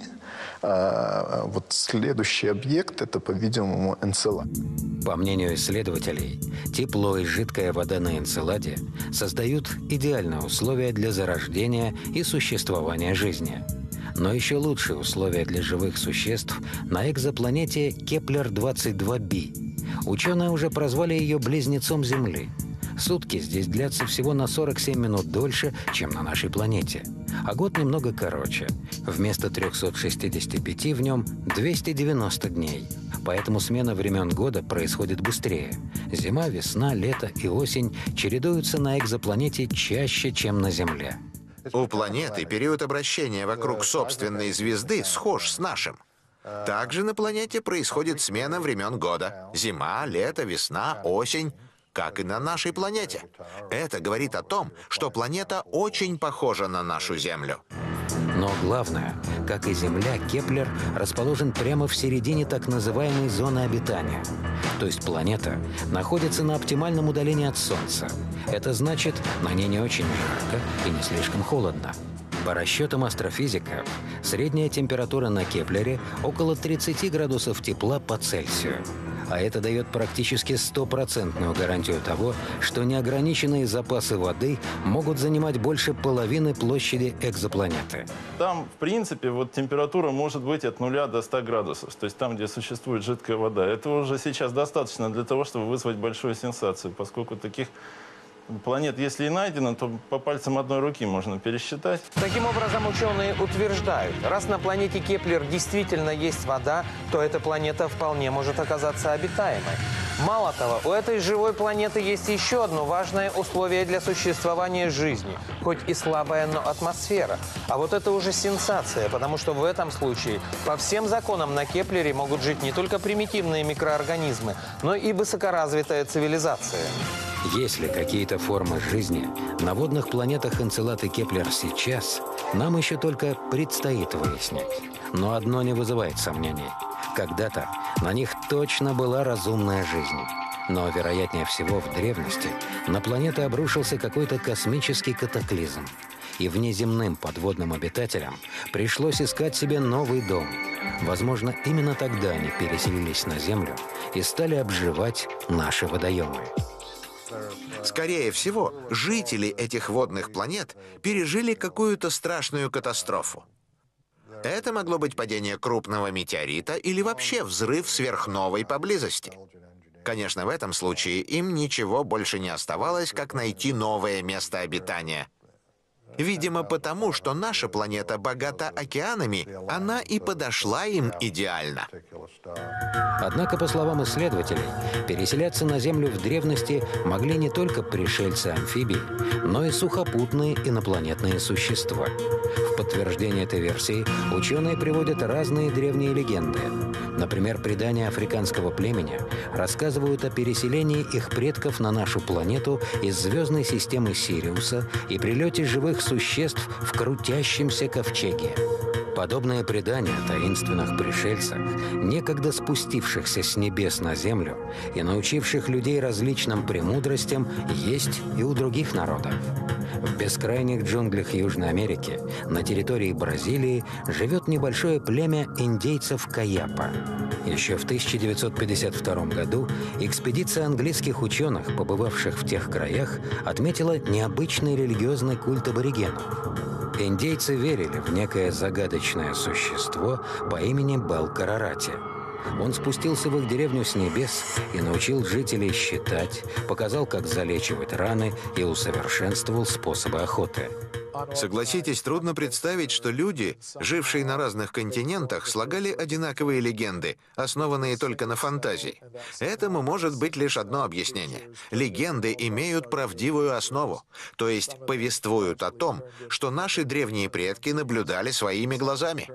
а, вот следующий объект – это, по-видимому, Энцелад. По мнению исследователей, тепло и жидкая вода на Энцеладе создают идеальные условия для зарождения и существования жизни. Но еще лучшие условия для живых существ на экзопланете Кеплер двадцать два би. Ученые уже прозвали ее близнецом Земли. Сутки здесь длятся всего на сорок семь минут дольше, чем на нашей планете. А год немного короче. Вместо трёхсот шестидесяти пяти в нем двести девяносто дней. Поэтому смена времен года происходит быстрее. Зима, весна, лето и осень чередуются на экзопланете чаще, чем на Земле. У планеты период обращения вокруг собственной звезды схож с нашим. Также на планете происходит смена времен года. Зима, лето, весна, осень. Как и на нашей планете. Это говорит о том, что планета очень похожа на нашу Землю. Но главное, как и Земля, Кеплер расположен прямо в середине так называемой зоны обитания. То есть планета находится на оптимальном удалении от Солнца. Это значит, на ней не очень жарко и не слишком холодно. По расчетам астрофизиков, средняя температура на Кеплере около тридцати градусов тепла по Цельсию. А это дает практически стопроцентную гарантию того, что неограниченные запасы воды могут занимать больше половины площади экзопланеты. Там, в принципе, вот температура может быть от нуля до ста градусов. То есть там, где существует жидкая вода. Этого уже сейчас достаточно для того, чтобы вызвать большую сенсацию, поскольку таких планет, если и найдено, то по пальцам одной руки можно пересчитать. Таким образом, ученые утверждают, раз на планете Кеплер действительно есть вода, то эта планета вполне может оказаться обитаемой. Мало того, у этой живой планеты есть еще одно важное условие для существования жизни, хоть и слабая, но атмосфера. А вот это уже сенсация, потому что в этом случае по всем законам на Кеплере могут жить не только примитивные микроорганизмы, но и высокоразвитая цивилизация. Есть ли какие-то формы жизни на водных планетах Энцелад и Кеплер сейчас, нам еще только предстоит выяснить. Но одно не вызывает сомнений. Когда-то на них точно была разумная жизнь. Но, вероятнее всего, в древности на планеты обрушился какой-то космический катаклизм. И внеземным подводным обитателям пришлось искать себе новый дом. Возможно, именно тогда они переселились на Землю и стали обживать наши водоемы. Скорее всего, жители этих водных планет пережили какую-то страшную катастрофу. Это могло быть падение крупного метеорита или вообще взрыв сверхновой поблизости. Конечно, в этом случае им ничего больше не оставалось, как найти новое место обитания. Видимо, потому что наша планета богата океанами, она и подошла им идеально. Однако, по словам исследователей, переселяться на Землю в древности могли не только пришельцы-амфибии, но и сухопутные инопланетные существа. В подтверждение этой версии ученые приводят разные древние легенды. Например, предания африканского племени рассказывают о переселении их предков на нашу планету из звездной системы Сириуса и прилете живых существ в крутящемся ковчеге. Подобное предание о таинственных пришельцах, некогда спустившихся с небес на землю и научивших людей различным премудростям, есть и у других народов. В бескрайних джунглях Южной Америки, на территории Бразилии, живет небольшое племя индейцев Каяпа. Еще в тысяча девятьсот пятьдесят втором году экспедиция английских ученых, побывавших в тех краях, отметила необычный религиозный культ аборигенов. Индейцы верили в некое загадочное существо по имени Белл-Карарати. Он спустился в их деревню с небес и научил жителей считать, показал, как залечивать раны и усовершенствовал способы охоты. Согласитесь, трудно представить, что люди, жившие на разных континентах, слагали одинаковые легенды, основанные только на фантазии. Этому может быть лишь одно объяснение. Легенды имеют правдивую основу, то есть повествуют о том, что наши древние предки наблюдали своими глазами.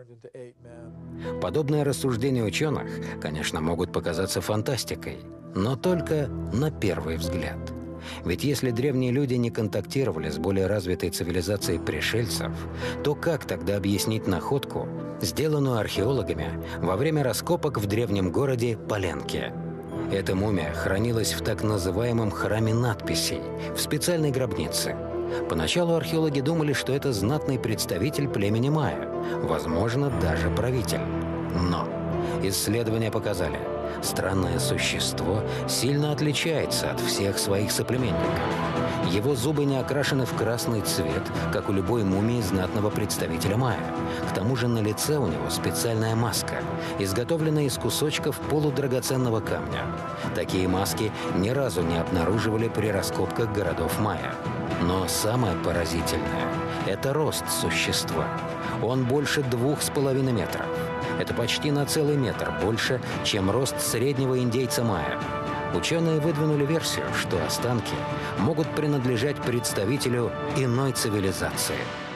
Подобные рассуждения ученых, конечно, могут показаться фантастикой, но только на первый взгляд. Ведь если древние люди не контактировали с более развитой цивилизацией пришельцев, то как тогда объяснить находку, сделанную археологами во время раскопок в древнем городе Паленке? Эта мумия хранилась в так называемом храме надписей, в специальной гробнице. Поначалу археологи думали, что это знатный представитель племени майя, возможно, даже правитель. Но исследования показали, странное существо сильно отличается от всех своих соплеменников. Его зубы не окрашены в красный цвет, как у любой мумии знатного представителя майя. К тому же на лице у него специальная маска, изготовленная из кусочков полудрагоценного камня. Такие маски ни разу не обнаруживали при раскопках городов майя. Но самое поразительное – это рост существа. Он больше двух с половиной метров. Это почти на целый метр больше, чем рост среднего индейца майя. Ученые выдвинули версию, что останки могут принадлежать представителю иной цивилизации.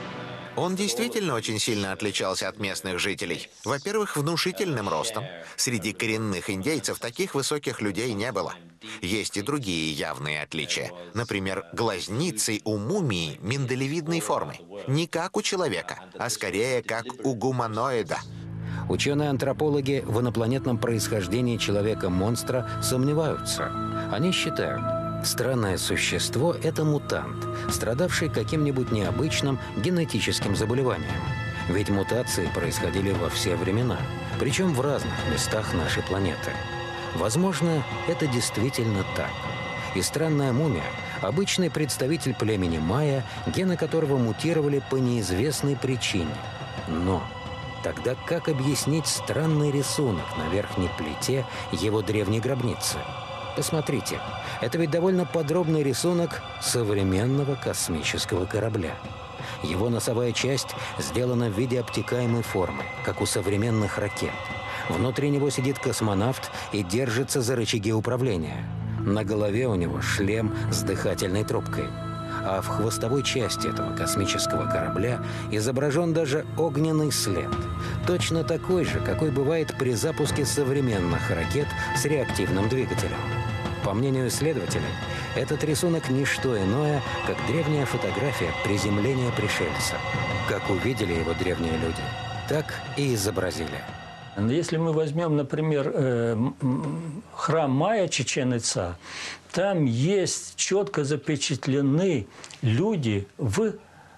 Он действительно очень сильно отличался от местных жителей. Во-первых, внушительным ростом. Среди коренных индейцев таких высоких людей не было. Есть и другие явные отличия. Например, глазницы у мумии миндалевидной формы. Не как у человека, а скорее как у гуманоида. Ученые-антропологи в инопланетном происхождении человека-монстра сомневаются. Они считают, странное существо – это мутант, страдавший каким-нибудь необычным генетическим заболеванием. Ведь мутации происходили во все времена, причем в разных местах нашей планеты. Возможно, это действительно так. И странная мумия – обычный представитель племени майя, гены которого мутировали по неизвестной причине. Но тогда как объяснить странный рисунок на верхней плите его древней гробницы? Посмотрите, это ведь довольно подробный рисунок современного космического корабля. Его носовая часть сделана в виде обтекаемой формы, как у современных ракет. Внутри него сидит космонавт и держится за рычаги управления. На голове у него шлем с дыхательной трубкой. А в хвостовой части этого космического корабля изображен даже огненный след. Точно такой же, какой бывает при запуске современных ракет с реактивным двигателем. По мнению исследователей, этот рисунок не что иное, как древняя фотография приземления пришельца. Как увидели его древние люди, так и изобразили. Если мы возьмем, например, храм майя Чичен-Ица, там есть четко запечатлены люди в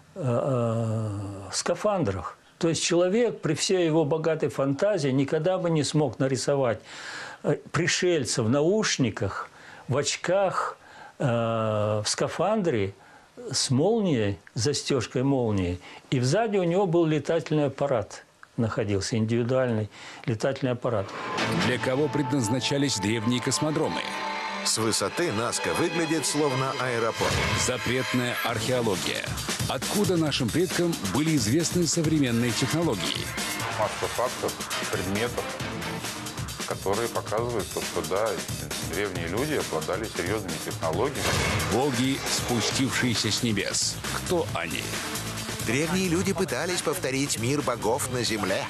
э, скафандрах. То есть человек при всей его богатой фантазии никогда бы не смог нарисовать пришельца в наушниках, в очках, э, в скафандре с молнией, застежкой молнии. И сзади у него был летательный аппарат. Находился индивидуальный летательный аппарат. Для кого предназначались древние космодромы? С высоты Назка выглядит словно аэропорт. Запретная археология. Откуда нашим предкам были известны современные технологии? Масса фактов, предметов, которые показывают, что, да, древние люди обладали серьезными технологиями. Боги, спустившиеся с небес. Кто они? Древние люди пытались повторить мир богов на земле.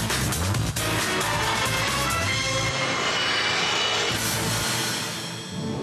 В том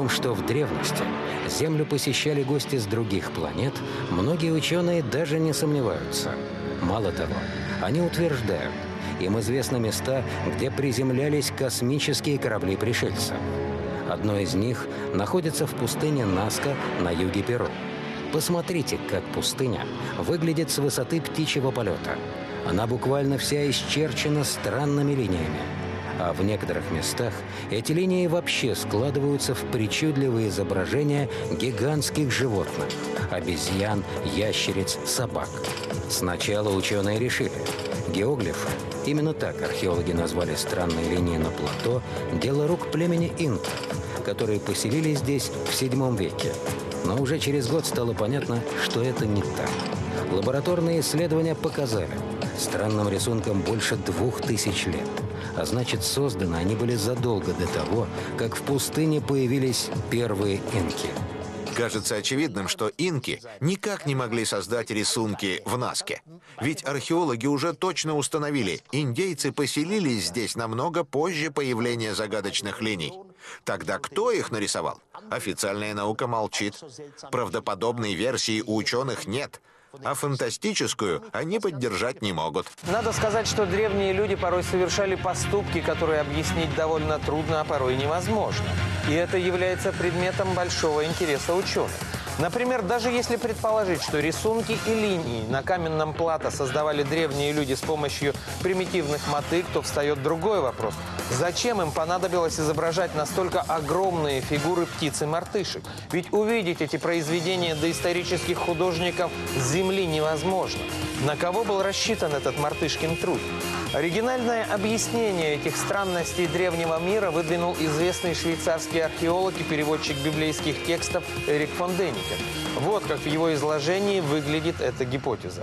том, что в древности Землю посещали гости с других планет, многие ученые даже не сомневаются. Мало того, они утверждают, им известны места, где приземлялись космические корабли пришельцев. Одно из них находится в пустыне Наска на юге Перу. Посмотрите, как пустыня выглядит с высоты птичьего полета. Она буквально вся исчерчена странными линиями. А в некоторых местах эти линии вообще складываются в причудливые изображения гигантских животных – обезьян, ящериц, собак. Сначала ученые решили – геоглифы, именно так археологи назвали странные линии на плато, дело рук племени инков, которые поселились здесь в седьмом веке. Но уже через год стало понятно, что это не так. Лабораторные исследования показали – странным рисункам больше двух тысяч лет. А значит, созданы они были задолго до того, как в пустыне появились первые инки. Кажется очевидным, что инки никак не могли создать рисунки в Наске. Ведь археологи уже точно установили, индейцы поселились здесь намного позже появления загадочных линий. Тогда кто их нарисовал? Официальная наука молчит. Правдоподобной версии у ученых нет. А фантастическую они поддержать не могут. Надо сказать, что древние люди порой совершали поступки, которые объяснить довольно трудно, а порой невозможно. И это является предметом большого интереса ученых. Например, даже если предположить, что рисунки и линии на каменном плато создавали древние люди с помощью примитивных мотыг, то встает другой вопрос. Зачем им понадобилось изображать настолько огромные фигуры птиц и мартышек? Ведь увидеть эти произведения доисторических художников с Земли невозможно. На кого был рассчитан этот мартышкин труд? Оригинальное объяснение этих странностей древнего мира выдвинул известный швейцарский археолог и переводчик библейских текстов Эрик фон Дäniken. Вот как в его изложении выглядит эта гипотеза.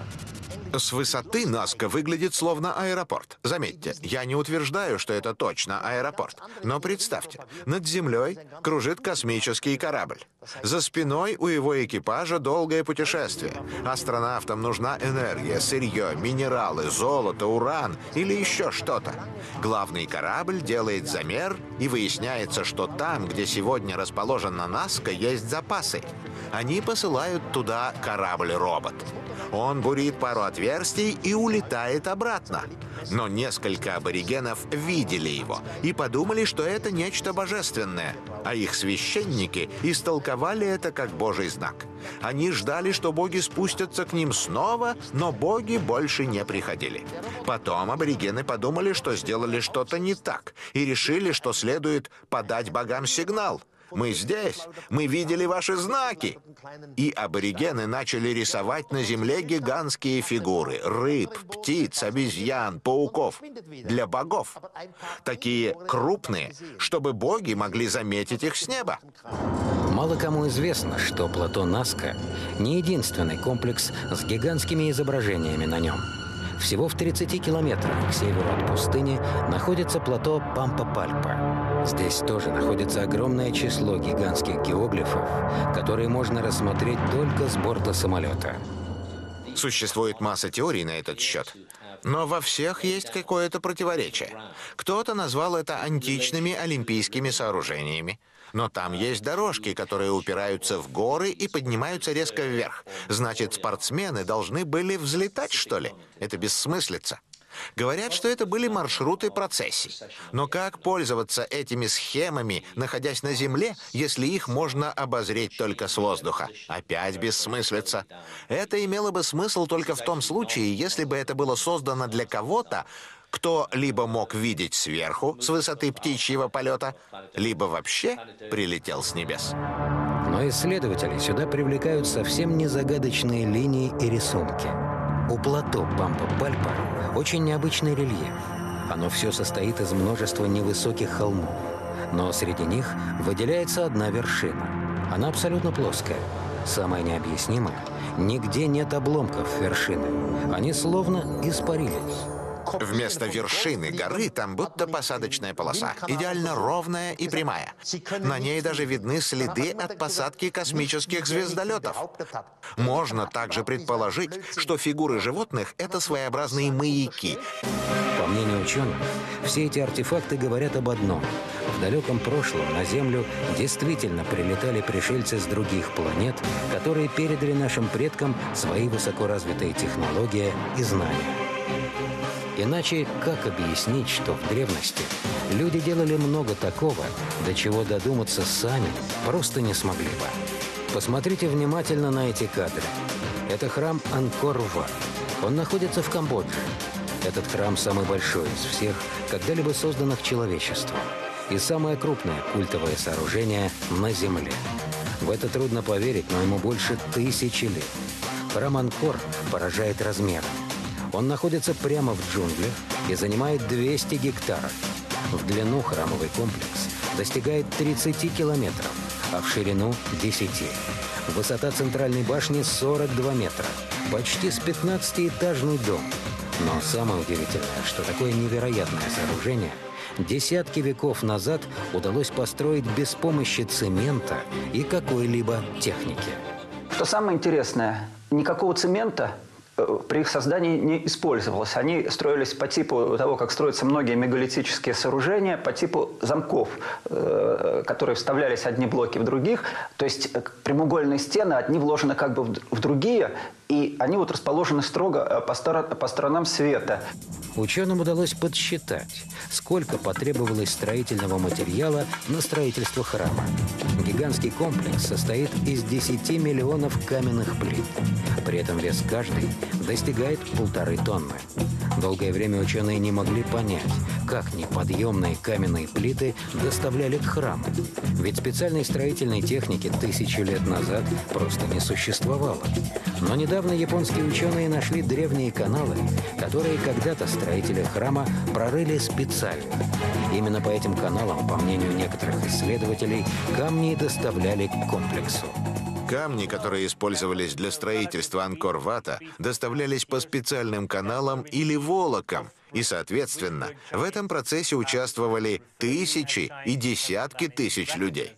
С высоты Наска выглядит словно аэропорт. Заметьте, я не утверждаю, что это точно аэропорт. Но представьте, над землей кружит космический корабль. За спиной у его экипажа долгое путешествие. Астронавтам нужна энергия, сырье, минералы, золото, уран или еще что-то. Главный корабль делает замер, и выясняется, что там, где сегодня расположена Наска, есть запасы. Они посылают туда корабль-робот. Он бурит пару отверстий и улетает обратно. Но несколько аборигенов видели его и подумали, что это нечто божественное. А их священники истолковали это как Божий знак. Они ждали, что боги спустятся к ним снова, но боги больше не приходили. Потом аборигены подумали, что сделали что-то не так, и решили, что следует подать богам сигнал. «Мы здесь! Мы видели ваши знаки!» И аборигены начали рисовать на земле гигантские фигуры – рыб, птиц, обезьян, пауков – для богов. Такие крупные, чтобы боги могли заметить их с неба. Мало кому известно, что плато Наска не единственный комплекс с гигантскими изображениями на нем. Всего в тридцати километрах к северу от пустыни находится плато Пампа-Пальпа. Здесь тоже находится огромное число гигантских геоглифов, которые можно рассмотреть только с борта самолета. Существует масса теорий на этот счет. Но во всех есть какое-то противоречие. Кто-то назвал это античными олимпийскими сооружениями. Но там есть дорожки, которые упираются в горы и поднимаются резко вверх. Значит, спортсмены должны были взлетать, что ли? Это бессмыслица. Говорят, что это были маршруты процессий. Но как пользоваться этими схемами, находясь на Земле, если их можно обозреть только с воздуха? Опять бессмыслица. Это имело бы смысл только в том случае, если бы это было создано для кого-то, кто либо мог видеть сверху, с высоты птичьего полета, либо вообще прилетел с небес. Но исследователи сюда привлекают совсем не загадочные линии и рисунки. У плато Пампа-Пальпа очень необычный рельеф. Оно все состоит из множества невысоких холмов. Но среди них выделяется одна вершина. Она абсолютно плоская. Самое необъяснимое – нигде нет обломков вершины. Они словно испарились. Вместо вершины горы там будто посадочная полоса, идеально ровная и прямая. На ней даже видны следы от посадки космических звездолетов. Можно также предположить, что фигуры животных — это своеобразные маяки. По мнению ученых, все эти артефакты говорят об одном. В далеком прошлом на Землю действительно прилетали пришельцы с других планет, которые передали нашим предкам свои высокоразвитые технологии и знания. Иначе как объяснить, что в древности люди делали много такого, до чего додуматься сами просто не смогли бы? Посмотрите внимательно на эти кадры. Это храм Ангкор-Ват. Он находится в Камбодже. Этот храм самый большой из всех, когда-либо созданных человечеством. И самое крупное культовое сооружение на Земле. В это трудно поверить, но ему больше тысячи лет. Храм Ангкор поражает размером. Он находится прямо в джунглях и занимает двести гектаров. В длину храмовый комплекс достигает тридцати километров, а в ширину – десяти. Высота центральной башни – сорок два метра. Почти с пятнадцатиэтажный дом. Но самое удивительное, что такое невероятное сооружение десятки веков назад удалось построить без помощи цемента и какой-либо техники. Что самое интересное, никакого цемента при их создании не использовалось. Они строились по типу того, как строятся многие мегалитические сооружения, по типу замков, которые вставлялись одни блоки в других. То есть прямоугольные стены, одни вложены как бы в другие, и они вот расположены строго по, стор- по сторонам света. Ученым удалось подсчитать, сколько потребовалось строительного материала на строительство храма. Гигантский комплекс состоит из десяти миллионов каменных плит. При этом вес каждой достигает полторы тонны. Долгое время ученые не могли понять, как неподъемные каменные плиты доставляли к храму. Ведь специальной строительной техники тысячи лет назад просто не существовало. Но недавно японские ученые нашли древние каналы, которые когда-то строители храма прорыли специально. Именно по этим каналам, по мнению некоторых исследователей, камни доставляли к комплексу. Камни, которые использовались для строительства Ангкор-Вата, доставлялись по специальным каналам или волокам, и, соответственно, в этом процессе участвовали тысячи и десятки тысяч людей.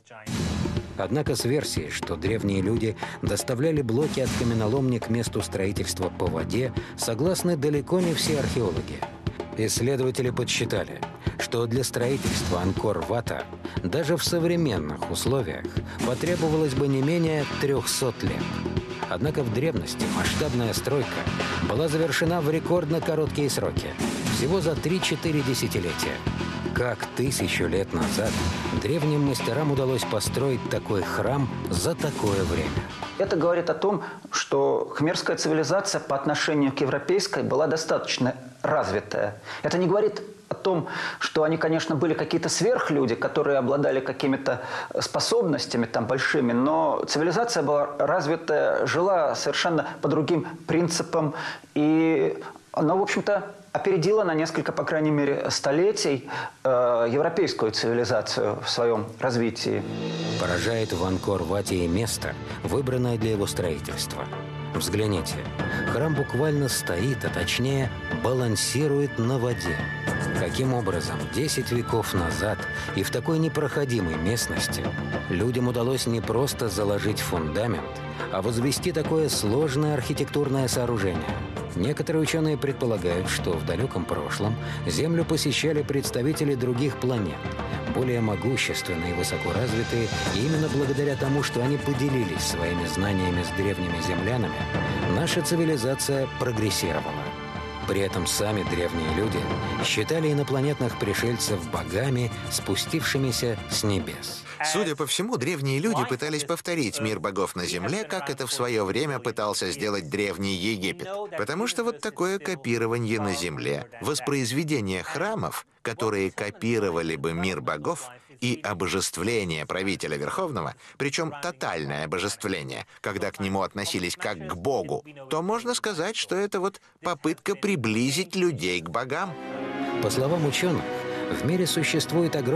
Однако с версией, что древние люди доставляли блоки от каменоломни к месту строительства по воде, согласны далеко не все археологи. Исследователи подсчитали, что для строительства Ангкор-Вата даже в современных условиях потребовалось бы не менее трехсот лет. Однако в древности масштабная стройка была завершена в рекордно короткие сроки, всего за три-четыре десятилетия. Как тысячу лет назад древним мастерам удалось построить такой храм за такое время? Это говорит о том, что хмерская цивилизация по отношению к европейской была достаточно развитая. Это не говорит о том, что они, конечно, были какие-то сверхлюди, которые обладали какими-то способностями там большими, но цивилизация была развитая, жила совершенно по другим принципам, и она, в общем-то, опередила на несколько, по крайней мере, столетий э, европейскую цивилизацию в своем развитии. Поражает в Ангкор-Вате и место, выбранное для его строительства. Взгляните, храм буквально стоит, а точнее балансирует на воде. Каким образом десять веков назад и в такой непроходимой местности людям удалось не просто заложить фундамент, а возвести такое сложное архитектурное сооружение? Некоторые ученые предполагают, что в далеком прошлом Землю посещали представители других планет, более могущественные и высокоразвитые, и именно благодаря тому, что они поделились своими знаниями с древними землянами, наша цивилизация прогрессировала. При этом сами древние люди считали инопланетных пришельцев богами, спустившимися с небес. Судя по всему, древние люди пытались повторить мир богов на Земле, как это в свое время пытался сделать Древний Египет. Потому что вот такое копирование на Земле, воспроизведение храмов, которые копировали бы мир богов, и обожествление правителя Верховного, причем тотальное обожествление, когда к нему относились как к богу, то можно сказать, что это вот попытка приблизить людей к богам. По словам ученых, в мире существует огромное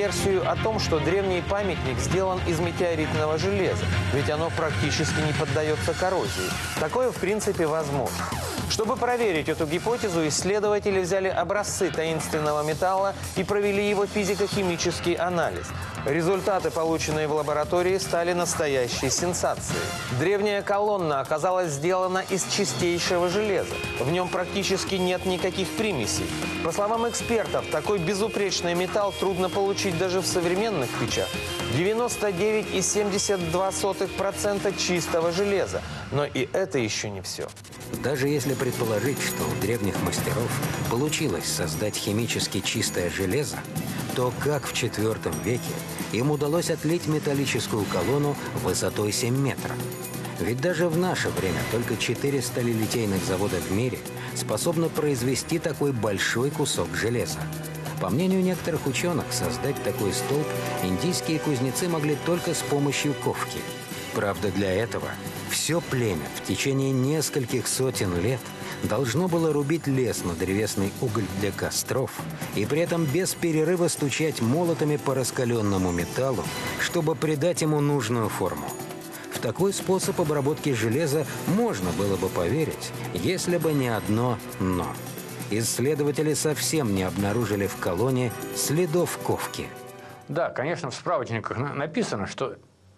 версию о том, что древний памятник сделан из метеоритного железа, ведь оно практически не поддается коррозии. Такое, в принципе, возможно. Чтобы проверить эту гипотезу, исследователи взяли образцы таинственного металла и провели его физико-химический анализ. Результаты, полученные в лаборатории, стали настоящей сенсацией. Древняя колонна оказалась сделана из чистейшего железа. В нем практически нет никаких примесей. По словам экспертов, такой безупречный металл трудно получить даже в современных печах. девяносто девять целых семьдесят два сотых процента чистого железа. Но и это еще не все. Даже если предположить, что у древних мастеров получилось создать химически чистое железо, то как в четвёртом веке им удалось отлить металлическую колонну высотой семь метров? Ведь даже в наше время только четыре сталелитейных завода в мире способны произвести такой большой кусок железа. По мнению некоторых ученых, создать такой столб индийские кузнецы могли только с помощью ковки. Правда, для этого все племя в течение нескольких сотен лет должно было рубить лес на древесный уголь для костров и при этом без перерыва стучать молотами по раскаленному металлу, чтобы придать ему нужную форму. В такой способ обработки железа можно было бы поверить, если бы не одно «но». Исследователи совсем не обнаружили в колонне следов ковки. Да, конечно, в справочниках написано, что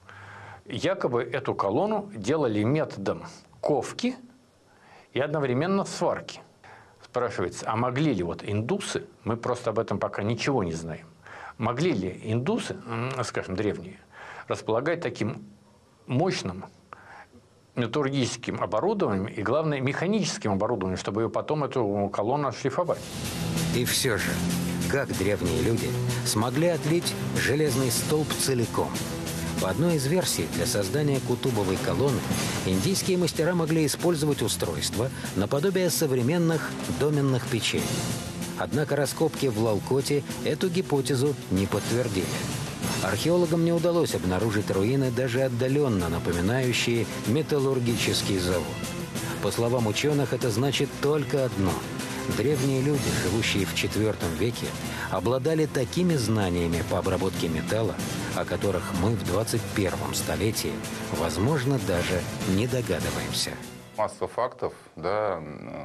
якобы эту колонну делали методом ковки и одновременно сварки. Спрашивается, а могли ли вот индусы, мы просто об этом пока ничего не знаем, могли ли индусы, скажем, древние, располагать таким мощным металлургическим оборудованием и, главное, механическим оборудованием, чтобы ее потом, эту колонну, отшлифовать. И все же, как древние люди смогли отлить железный столб целиком? По одной из версий, для создания кутубовой колонны индийские мастера могли использовать устройства наподобие современных доменных печей. Однако раскопки в Лалкоте эту гипотезу не подтвердили. Археологам не удалось обнаружить руины, даже отдаленно напоминающие металлургический завод. По словам ученых, это значит только одно. Древние люди, живущие в четвёртом веке, обладали такими знаниями по обработке металла, о которых мы в двадцать первом столетии, возможно, даже не догадываемся. Масса фактов, да,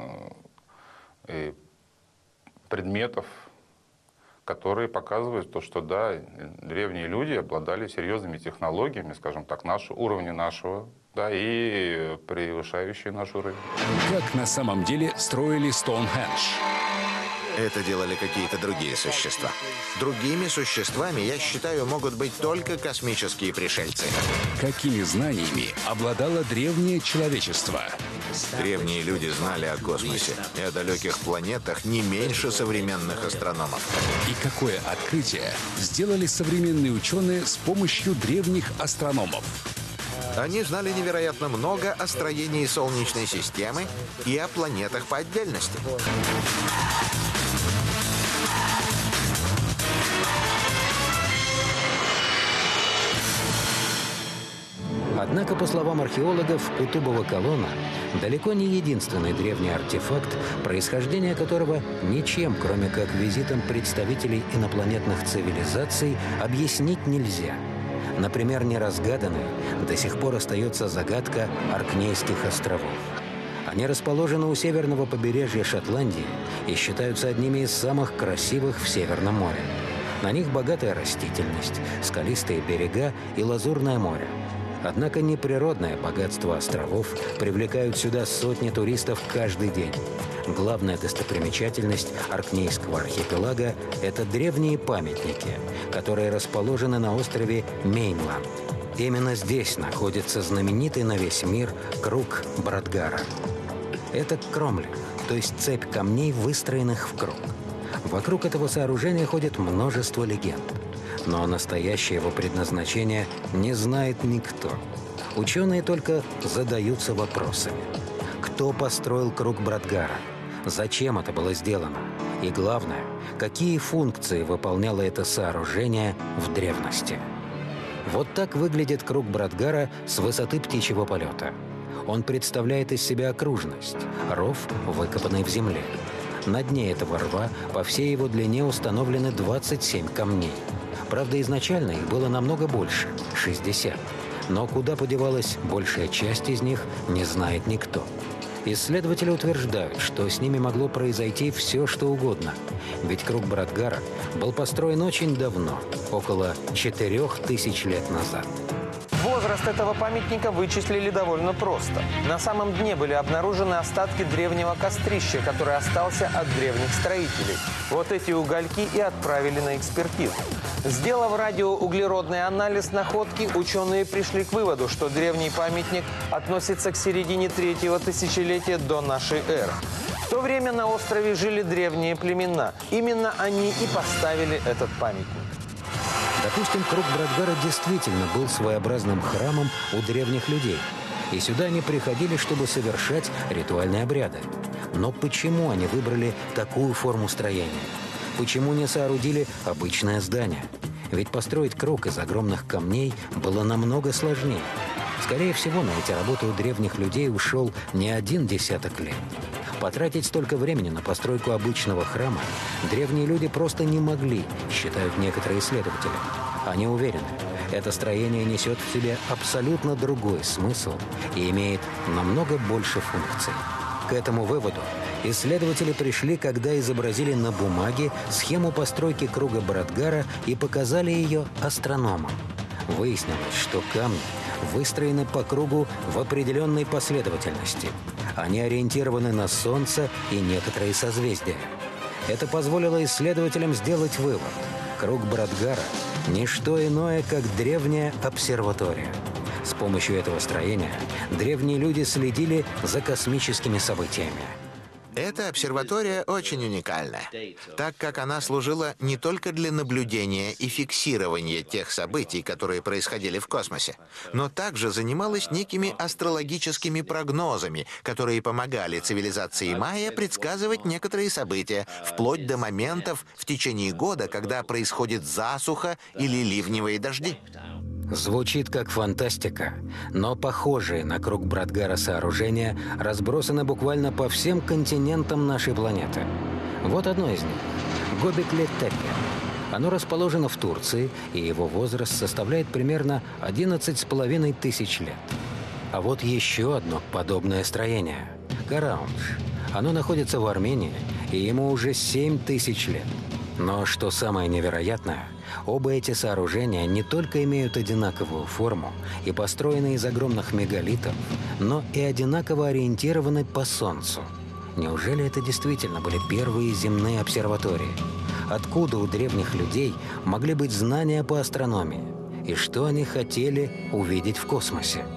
и предметов, которые показывают то, что, да, древние люди обладали серьезными технологиями, скажем так, нашего уровня нашего, да, и превышающие наш уровень. Как на самом деле строили Стоунхендж? Это делали какие-то другие существа. Другими существами, я считаю, могут быть только космические пришельцы. Какими знаниями обладало древнее человечество? Древние люди знали о космосе и о далеких планетах не меньше современных астрономов. И какое открытие сделали современные ученые с помощью древних астрономов? Они знали невероятно много о строении Солнечной системы и о планетах по отдельности. Однако, по словам археологов, Кутубова колонна далеко не единственный древний артефакт, происхождение которого ничем, кроме как визитом представителей инопланетных цивилизаций, объяснить нельзя. Например, неразгаданной до сих пор остается загадка Оркнейских островов. Они расположены у северного побережья Шотландии и считаются одними из самых красивых в Северном море. На них богатая растительность, скалистые берега и лазурное море. Однако неприродное богатство островов привлекают сюда сотни туристов каждый день. Главная достопримечательность Оркнейского архипелага – это древние памятники, которые расположены на острове Мейнланд. Именно здесь находится знаменитый на весь мир круг Брадгара. Это кромлих, то есть цепь камней, выстроенных в круг. Вокруг этого сооружения ходит множество легенд. Но настоящее его предназначение не знает никто. Ученые только задаются вопросами. Кто построил круг Брадгара? Зачем это было сделано? И главное, какие функции выполняло это сооружение в древности? Вот так выглядит круг Брадгара с высоты птичьего полета. Он представляет из себя окружность, ров, выкопанный в земле. На дне этого рва по всей его длине установлены двадцать семь камней. Правда, изначально их было намного больше – шестьдесят. Но куда подевалась большая часть из них, не знает никто. Исследователи утверждают, что с ними могло произойти все, что угодно. Ведь круг Брадгара был построен очень давно, около четырех тысяч лет назад. Возраст этого памятника вычислили довольно просто. На самом дне были обнаружены остатки древнего кострища, который остался от древних строителей. Вот эти угольки и отправили на экспертизу. Сделав радиоуглеродный анализ находки, ученые пришли к выводу, что древний памятник относится к середине третьего тысячелетия до нашей эры. В то время на острове жили древние племена. Именно они и поставили этот памятник. Допустим, круг Брадгара действительно был своеобразным храмом у древних людей. И сюда они приходили, чтобы совершать ритуальные обряды. Но почему они выбрали такую форму строения? Почему не соорудили обычное здание? Ведь построить круг из огромных камней было намного сложнее. Скорее всего, на эти работы у древних людей ушел не один десяток лет. Потратить столько времени на постройку обычного храма древние люди просто не могли, считают некоторые исследователи. Они уверены, это строение несет в себе абсолютно другой смысл и имеет намного больше функций. К этому выводу исследователи пришли, когда изобразили на бумаге схему постройки круга Брадгара и показали ее астрономам. Выяснилось, что камни выстроены по кругу в определенной последовательности. Они ориентированы на Солнце и некоторые созвездия. Это позволило исследователям сделать вывод. Круг Брадгара – не что иное, как древняя обсерватория. С помощью этого строения древние люди следили за космическими событиями. Эта обсерватория очень уникальна, так как она служила не только для наблюдения и фиксирования тех событий, которые происходили в космосе, но также занималась некими астрологическими прогнозами, которые помогали цивилизации майя предсказывать некоторые события, вплоть до моментов в течение года, когда происходит засуха или ливневые дожди. Звучит как фантастика, но похожие на круг Брадгара сооружения разбросаны буквально по всем континентам нашей планеты. Вот одно из них – Göbekli-Tepe. Оно расположено в Турции, и его возраст составляет примерно одиннадцать с половиной тысяч лет. А вот еще одно подобное строение – Караундж. Оно находится в Армении, и ему уже семь тысяч лет. Но что самое невероятное, оба эти сооружения не только имеют одинаковую форму и построены из огромных мегалитов, но и одинаково ориентированы по Солнцу. Неужели это действительно были первые земные обсерватории? Откуда у древних людей могли быть знания по астрономии? И что они хотели увидеть в космосе?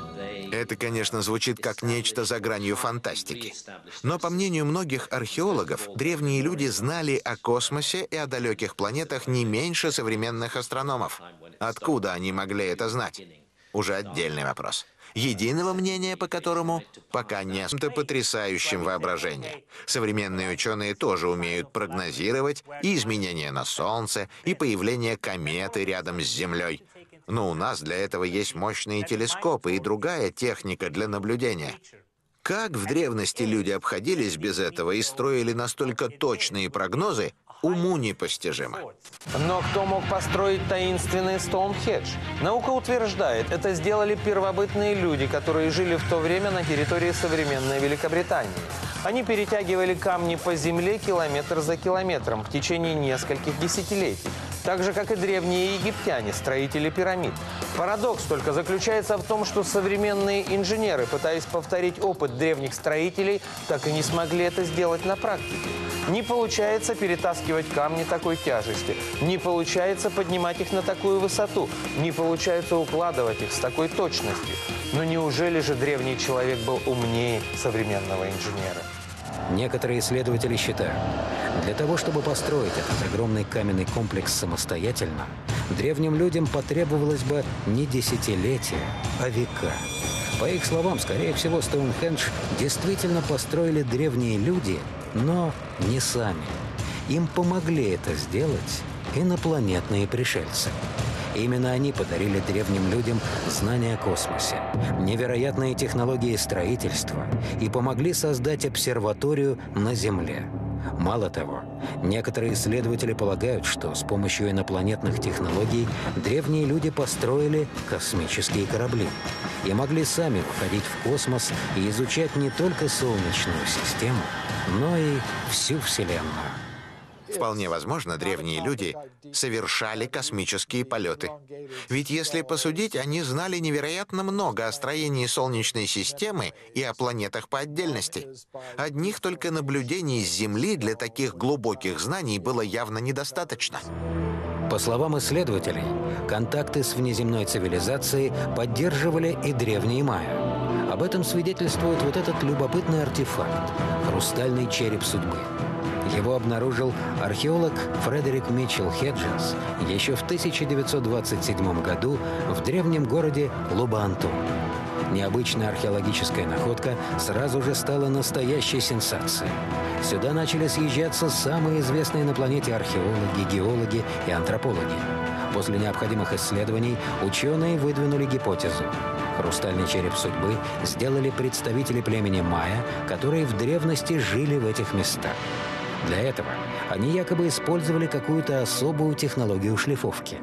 Это, конечно, звучит как нечто за гранью фантастики. Но, по мнению многих археологов, древние люди знали о космосе и о далеких планетах не меньше современных астрономов. Откуда они могли это знать? Уже отдельный вопрос. Единого мнения, по которому пока нет. Это потрясающим воображение. Современные ученые тоже умеют прогнозировать и изменения на Солнце, и появление кометы рядом с Землей. Но у нас для этого есть мощные телескопы и другая техника для наблюдения. Как в древности люди обходились без этого и строили настолько точные прогнозы, уму непостижимо. Но кто мог построить таинственный Стоунхендж? Наука утверждает, это сделали первобытные люди, которые жили в то время на территории современной Великобритании. Они перетягивали камни по земле километр за километром в течение нескольких десятилетий. Так же, как и древние египтяне, строители пирамид. Парадокс только заключается в том, что современные инженеры, пытаясь повторить опыт древних строителей, так и не смогли это сделать на практике. Не получается перетаскивать камни такой тяжести, не получается поднимать их на такую высоту, не получается укладывать их с такой точностью. Но неужели же древний человек был умнее современного инженера? Некоторые исследователи считают, для того, чтобы построить этот огромный каменный комплекс самостоятельно, древним людям потребовалось бы не десятилетия, а века. По их словам, скорее всего, Стоунхендж действительно построили древние люди, но не сами. Им помогли это сделать инопланетные пришельцы. Именно они подарили древним людям знания о космосе, невероятные технологии строительства и помогли создать обсерваторию на Земле. Мало того, некоторые исследователи полагают, что с помощью инопланетных технологий древние люди построили космические корабли и могли сами выходить в космос и изучать не только Солнечную систему, но и всю Вселенную. Вполне возможно, древние люди совершали космические полеты. Ведь если посудить, они знали невероятно много о строении Солнечной системы и о планетах по отдельности. Одних только наблюдений с Земли для таких глубоких знаний было явно недостаточно. По словам исследователей, контакты с внеземной цивилизацией поддерживали и древние майя. Об этом свидетельствует вот этот любопытный артефакт – хрустальный череп судьбы. Его обнаружил археолог Фредерик Митчелл Хеджинс еще в тысяча девятьсот двадцать седьмом году в древнем городе Лубаантун. Необычная археологическая находка сразу же стала настоящей сенсацией. Сюда начали съезжаться самые известные на планете археологи, геологи и антропологи. После необходимых исследований ученые выдвинули гипотезу. Хрустальный череп судьбы сделали представители племени майя, которые в древности жили в этих местах. Для этого они якобы использовали какую-то особую технологию шлифовки.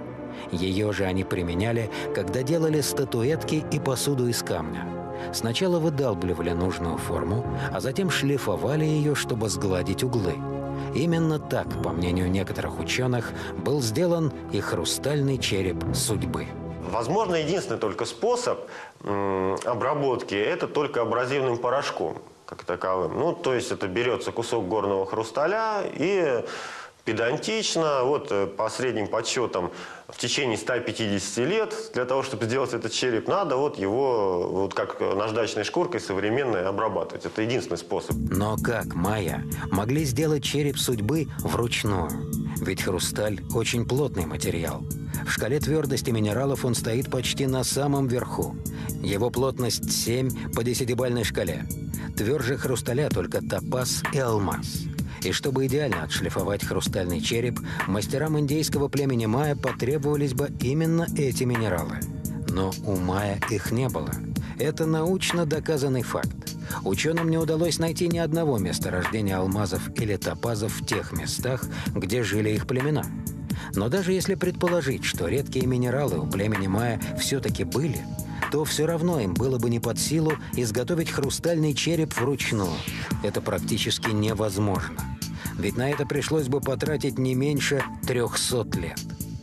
Ее же они применяли, когда делали статуэтки и посуду из камня. Сначала выдалбливали нужную форму, а затем шлифовали ее, чтобы сгладить углы. Именно так, по мнению некоторых ученых, был сделан и хрустальный череп судьбы. Возможно, единственный только способ м, обработки – это только абразивным порошком, как таковым. Ну, то есть это берется кусок горного хрусталя и педантично, вот по средним подсчетам, в течение ста пятидесяти лет для того, чтобы сделать этот череп, надо вот его, вот как наждачной шкуркой современной, обрабатывать. Это единственный способ. Но как майя могли сделать череп судьбы вручную? Ведь хрусталь – очень плотный материал. В шкале твердости минералов он стоит почти на самом верху. Его плотность семь по десятибалльной шкале. Тверже хрусталя только топаз и алмаз. И чтобы идеально отшлифовать хрустальный череп, мастерам индейского племени майя потребовались бы именно эти минералы. Но у майя их не было. Это научно доказанный факт. Ученым не удалось найти ни одного месторождения алмазов или топазов в тех местах, где жили их племена. Но даже если предположить, что редкие минералы у племени майя все-таки были, то все равно им было бы не под силу изготовить хрустальный череп вручную. Это практически невозможно. Ведь на это пришлось бы потратить не меньше трехсот лет.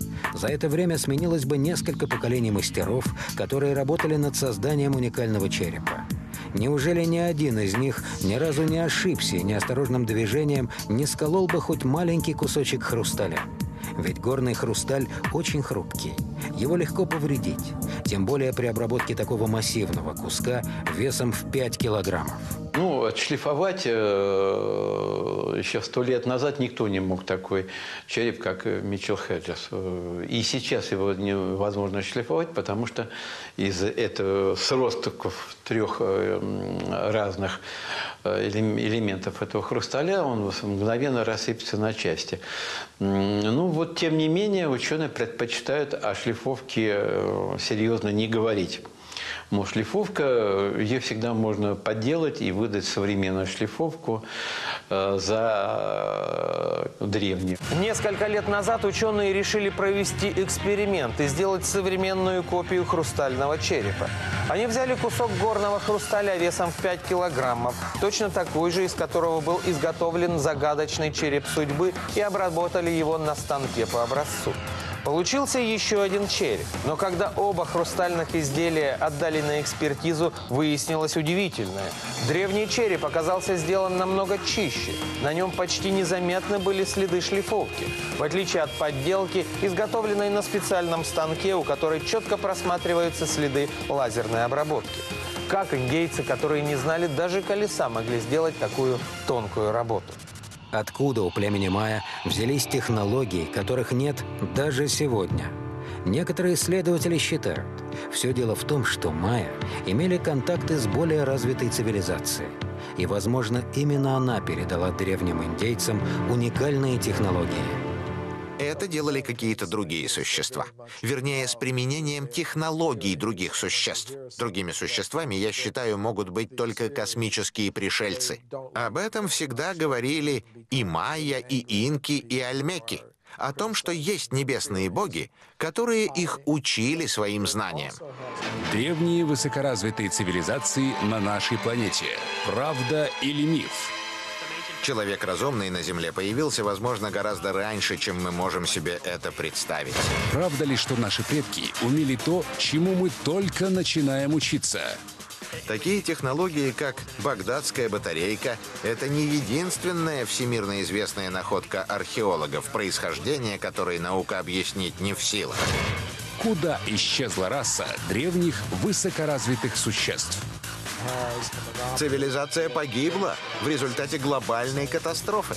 За это время сменилось бы несколько поколений мастеров, которые работали над созданием уникального черепа. Неужели ни один из них ни разу не ошибся и неосторожным движением не сколол бы хоть маленький кусочек хрусталя? Ведь горный хрусталь очень хрупкий. Его легко повредить, тем более при обработке такого массивного куска весом в пять килограммов. Ну, отшлифовать э, еще сто лет назад никто не мог такой череп, как Митчелл Хеджинс. И сейчас его невозможно шлифовать, потому что из этого сростков трех э, разных элементов этого хрусталя он мгновенно рассыпется на части. Ну вот, тем не менее, ученые предпочитают о шлифовке серьезно не говорить. Но шлифовка, ее всегда можно подделать и выдать современную шлифовку э, за древнюю. Несколько лет назад ученые решили провести эксперимент и сделать современную копию хрустального черепа. Они взяли кусок горного хрусталя весом в пять килограммов, точно такой же, из которого был изготовлен загадочный череп судьбы, и обработали его на станке по образцу. Получился еще один череп. Но когда оба хрустальных изделия отдали на экспертизу, выяснилось удивительное. Древний череп оказался сделан намного чище. На нем почти незаметны были следы шлифовки. В отличие от подделки, изготовленной на специальном станке, у которой четко просматриваются следы лазерной обработки. Как индейцы, которые не знали даже колеса, могли сделать такую тонкую работу? Откуда у племени майя взялись технологии, которых нет даже сегодня? Некоторые исследователи считают, все дело в том, что майя имели контакты с более развитой цивилизацией. И, возможно, именно она передала древним индейцам уникальные технологии. Это делали какие-то другие существа. Вернее, с применением технологий других существ. Другими существами, я считаю, могут быть только космические пришельцы. Об этом всегда говорили и майя, и инки, и ольмеки. О том, что есть небесные боги, которые их учили своим знаниям. Древние высокоразвитые цивилизации на нашей планете. Правда или миф? Человек разумный на Земле появился, возможно, гораздо раньше, чем мы можем себе это представить. Правда ли, что наши предки умели то, чему мы только начинаем учиться? Такие технологии, как багдадская батарейка, это не единственная всемирно известная находка археологов, происхождение которой наука объяснить не в силах. Куда исчезла раса древних высокоразвитых существ? Цивилизация погибла в результате глобальной катастрофы.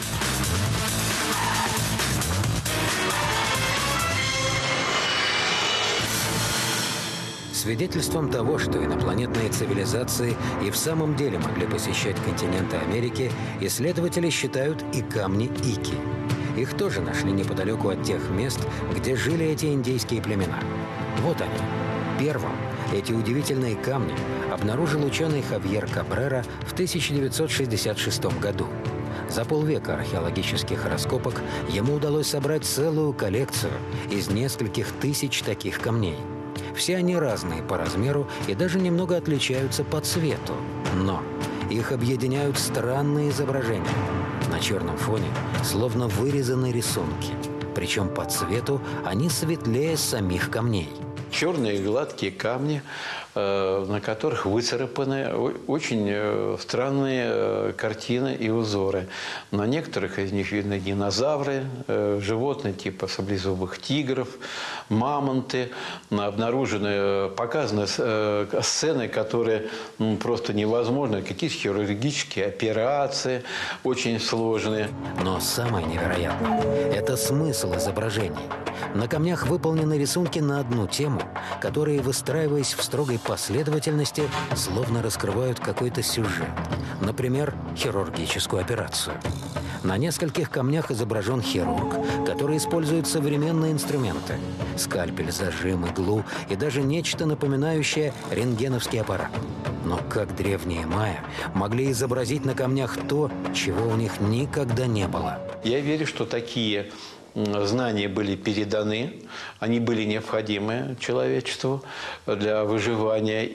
Свидетельством того, что инопланетные цивилизации и в самом деле могли посещать континенты Америки, исследователи считают и камни Ики. Их тоже нашли неподалеку от тех мест, где жили эти индейские племена. Вот они. Первым эти удивительные камни обнаружил ученый Хавьер Кабрера в тысяча девятьсот шестьдесят шестом году. За полвека археологических раскопок ему удалось собрать целую коллекцию из нескольких тысяч таких камней. Все они разные по размеру и даже немного отличаются по цвету. Но их объединяют странные изображения. На черном фоне словно вырезаны рисунки. Причем по цвету они светлее самих камней. Черные гладкие камни, на которых выцарапаны очень странные картины и узоры. На некоторых из них видны динозавры, животные типа саблезубых тигров, мамонты. Обнаружены, показаны сцены, которые ну, просто невозможны. Какие-то хирургические операции, очень сложные. Но самое невероятное – это смысл изображений. На камнях выполнены рисунки на одну тему, которые, выстраиваясь в строгой последовательности, словно раскрывают какой-то сюжет. Например, хирургическую операцию. На нескольких камнях изображен хирург, который использует современные инструменты – скальпель, зажим, иглу и даже нечто напоминающее рентгеновский аппарат. Но как древние майя могли изобразить на камнях то, чего у них никогда не было? Я верю, что такие знания были переданы, они были необходимы человечеству для выживания,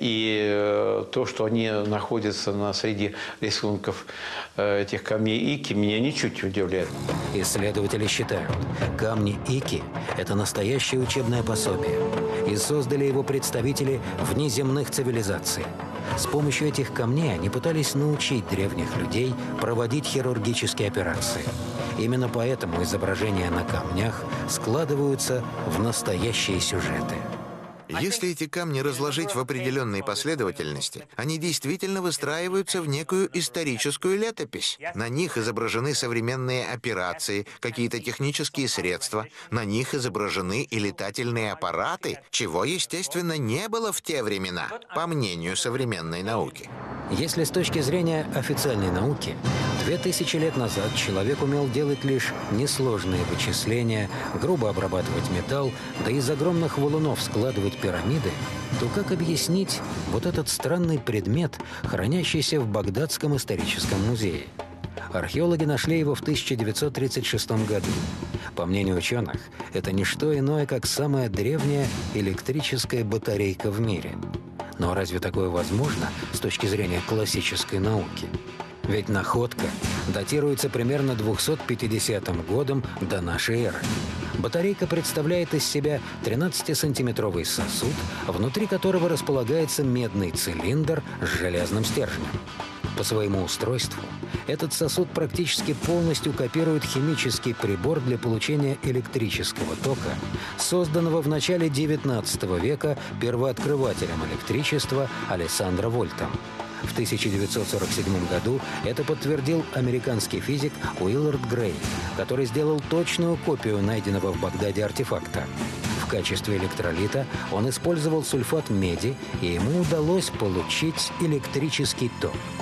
и то, что они находятся на среди рисунков этих камней Ики, меня ничуть не удивляет. Исследователи считают, камни Ики – это настоящее учебное пособие, и создали его представители внеземных цивилизаций. С помощью этих камней они пытались научить древних людей проводить хирургические операции. Именно поэтому изображения на камнях складываются в настоящие сюжеты. Если эти камни разложить в определенной последовательности, они действительно выстраиваются в некую историческую летопись. На них изображены современные операции, какие-то технические средства, на них изображены и летательные аппараты, чего, естественно, не было в те времена, по мнению современной науки. Если с точки зрения официальной науки, две тысячи лет назад человек умел делать лишь несложные вычисления, грубо обрабатывать металл, да из огромных валунов складывать пирамиды, то как объяснить вот этот странный предмет, хранящийся в Багдадском историческом музее? Археологи нашли его в тысяча девятьсот тридцать шестом году. По мнению ученых, это не что иное, как самая древняя электрическая батарейка в мире. Но разве такое возможно с точки зрения классической науки? Ведь находка датируется примерно двухсот пятидесятым годом до нашей эры. Батарейка представляет из себя тринадцатисантиметровый сосуд, внутри которого располагается медный цилиндр с железным стержнем. По своему устройству этот сосуд практически полностью копирует химический прибор для получения электрического тока, созданного в начале девятнадцатого века первооткрывателем электричества Алессандро Вольтом. В тысяча девятьсот сорок седьмом году это подтвердил американский физик Уиллард Грей, который сделал точную копию найденного в Багдаде артефакта. В качестве электролита он использовал сульфат меди, и ему удалось получить электрический ток.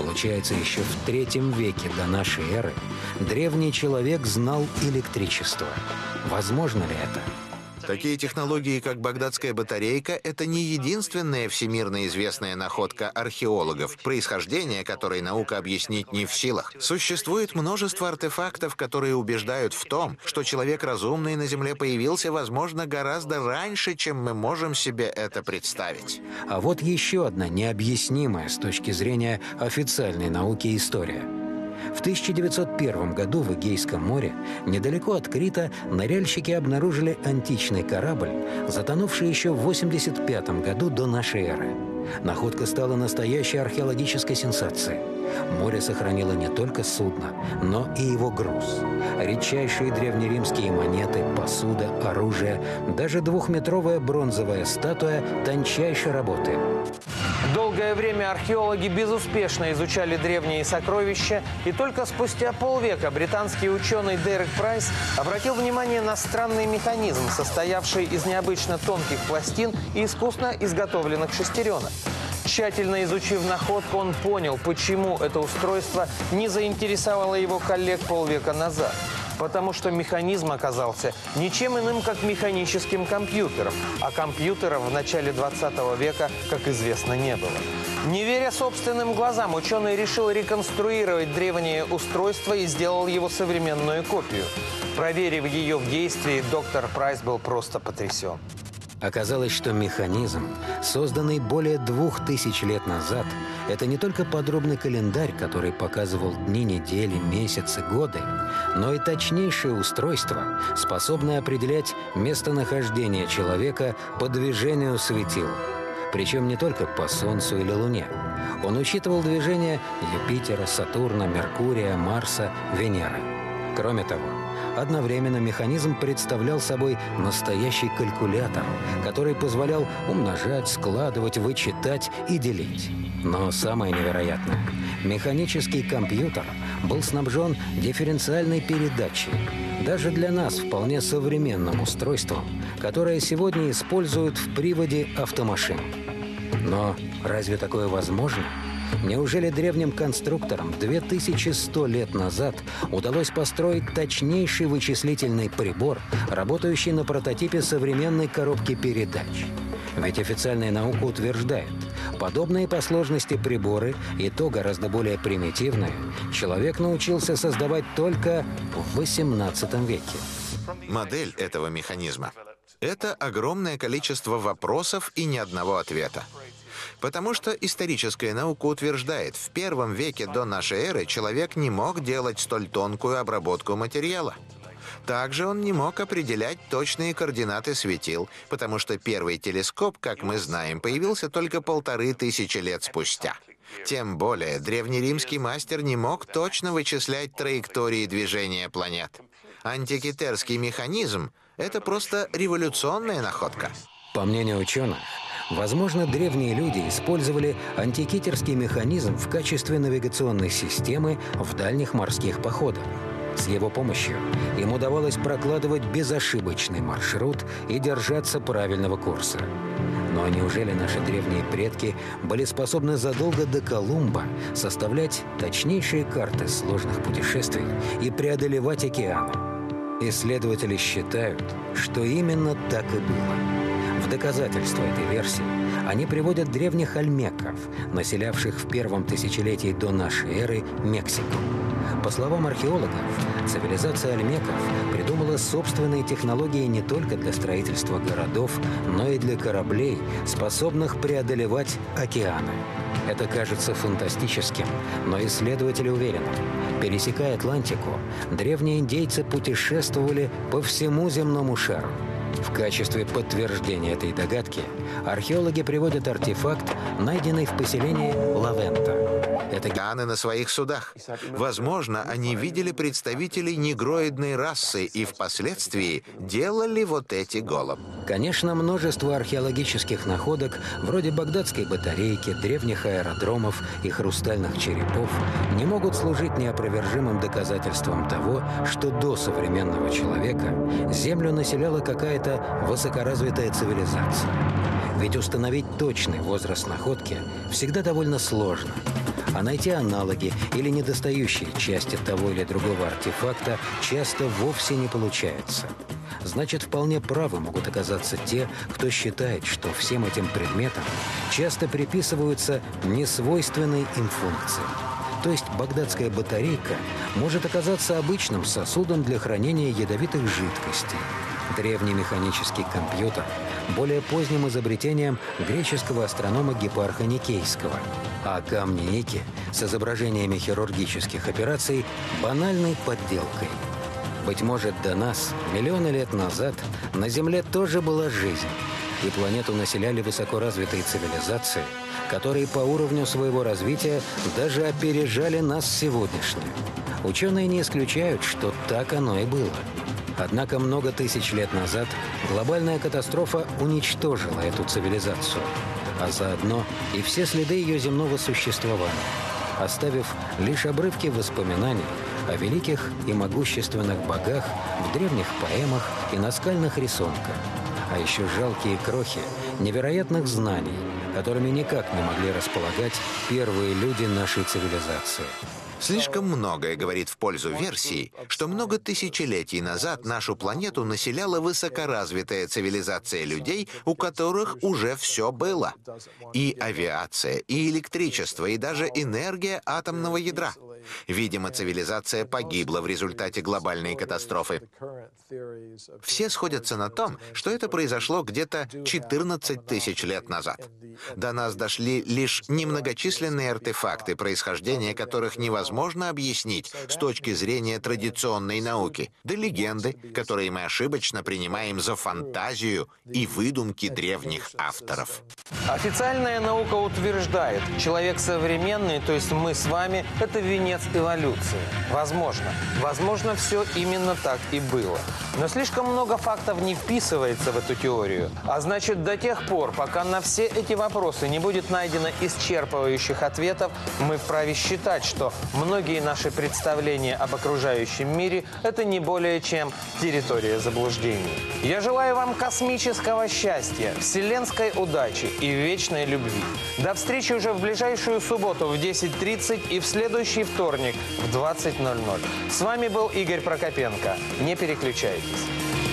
Получается, еще в третьем веке до нашей эры древний человек знал электричество. Возможно ли это? Такие технологии, как багдадская батарейка, это не единственная всемирно известная находка археологов, происхождение которой наука объяснить не в силах. Существует множество артефактов, которые убеждают в том, что человек разумный на Земле появился, возможно, гораздо раньше, чем мы можем себе это представить. А вот еще одна необъяснимая с точки зрения официальной науки история. В тысяча девятьсот первом году в Эгейском море, недалеко от Крита, ныряльщики обнаружили античный корабль, затонувший еще в восемьдесят пятом году до нашей эры. Находка стала настоящей археологической сенсацией. Море сохранило не только судно, но и его груз. Редчайшие древнеримские монеты, посуда, оружие, даже двухметровая бронзовая статуя тончайшей работы. Долгое время археологи безуспешно изучали древние сокровища, и только спустя полвека британский ученый Дерек Прайс обратил внимание на странный механизм, состоявший из необычно тонких пластин и искусно изготовленных шестеренок. Тщательно изучив находку, он понял, почему это устройство не заинтересовало его коллег полвека назад. Потому что механизм оказался ничем иным, как механическим компьютером. А компьютеров в начале двадцатого века, как известно, не было. Не веря собственным глазам, ученый решил реконструировать древнее устройство и сделал его современную копию. Проверив ее в действии, доктор Прайс был просто потрясен. Оказалось, что механизм, созданный более двух тысяч лет назад, это не только подробный календарь, который показывал дни, недели, месяцы, годы, но и точнейшее устройство, способное определять местонахождение человека по движению светил. Причем не только по Солнцу или Луне. Он учитывал движение Юпитера, Сатурна, Меркурия, Марса, Венеры. Кроме того, одновременно механизм представлял собой настоящий калькулятор, который позволял умножать, складывать, вычитать и делить. Но самое невероятное – механический компьютер был снабжен дифференциальной передачей. Даже для нас вполне современным устройством, которое сегодня используют в приводе автомашин. Но разве такое возможно? Неужели древним конструкторам две тысячи сто лет назад удалось построить точнейший вычислительный прибор, работающий на прототипе современной коробки передач? Ведь официальная наука утверждает, подобные по сложности приборы, и то гораздо более примитивные, человек научился создавать только в восемнадцатом веке. Модель этого механизма – это огромное количество вопросов и ни одного ответа. Потому что историческая наука утверждает, в первом веке до нашей эры человек не мог делать столь тонкую обработку материала. Также он не мог определять точные координаты светил, потому что первый телескоп, как мы знаем, появился только полторы тысячи лет спустя. Тем более древнеримский мастер не мог точно вычислять траектории движения планет. Антикитерский механизм – это просто революционная находка. По мнению ученых, возможно, древние люди использовали антикитерский механизм в качестве навигационной системы в дальних морских походах. С его помощью им удавалось прокладывать безошибочный маршрут и держаться правильного курса. Но неужели наши древние предки были способны задолго до Колумба составлять точнейшие карты сложных путешествий и преодолевать океаны? Исследователи считают, что именно так и было. В доказательство этой версии они приводят древних ольмеков, населявших в первом тысячелетии до нашей эры Мексику. По словам археологов, цивилизация ольмеков придумала собственные технологии не только для строительства городов, но и для кораблей, способных преодолевать океаны. Это кажется фантастическим, но исследователи уверены, пересекая Атлантику, древние индейцы путешествовали по всему земному шару. В качестве подтверждения этой догадки археологи приводят артефакт, найденный в поселении Лавента. Это океаны на своих судах. Возможно, они видели представителей негроидной расы и впоследствии делали вот эти голубь. Конечно, множество археологических находок, вроде багдадской батарейки, древних аэродромов и хрустальных черепов, не могут служить неопровержимым доказательством того, что до современного человека Землю населяла какая-то высокоразвитая цивилизация. Ведь установить точный возраст находки всегда довольно сложно. А найти аналоги или недостающие части того или другого артефакта часто вовсе не получается. Значит, вполне правы могут оказаться те, кто считает, что всем этим предметам часто приписываются несвойственные им функции. То есть багдадская батарейка может оказаться обычным сосудом для хранения ядовитых жидкостей. Древний механический компьютер более поздним изобретением греческого астронома Гиппарха Никейского, а камни Ники с изображениями хирургических операций банальной подделкой. Быть может, до нас, миллионы лет назад, на Земле тоже была жизнь, и планету населяли высокоразвитые цивилизации, которые по уровню своего развития даже опережали нас сегодняшние. Ученые не исключают, что так оно и было. Однако много тысяч лет назад глобальная катастрофа уничтожила эту цивилизацию, а заодно и все следы ее земного существования, оставив лишь обрывки воспоминаний о великих и могущественных богах в древних поэмах и наскальных рисунках, а еще жалкие крохи невероятных знаний, которыми никак не могли располагать первые люди нашей цивилизации. Слишком многое говорит в пользу версии, что много тысячелетий назад нашу планету населяла высокоразвитая цивилизация людей, у которых уже все было. И авиация, и электричество, и даже энергия атомного ядра. Видимо, цивилизация погибла в результате глобальной катастрофы. Все сходятся на том, что это произошло где-то четырнадцать тысяч лет назад. До нас дошли лишь немногочисленные артефакты, происхождение которых невозможно объяснить с точки зрения традиционной науки, да легенды, которые мы ошибочно принимаем за фантазию и выдумки древних авторов. Официальная наука утверждает, человек современный, то есть мы с вами, это венец эволюции. Возможно. Возможно, все именно так и было. Но слишком много фактов не вписывается в эту теорию. А значит, до тех пор, пока на все эти вопросы не будет найдено исчерпывающих ответов, мы вправе считать, что многие наши представления об окружающем мире – это не более чем территория заблуждений. Я желаю вам космического счастья, вселенской удачи и вечной любви. До встречи уже в ближайшую субботу в десять тридцать и в следующий вторник в двадцать ноль ноль. С вами был Игорь Прокопенко. Не переключайтесь.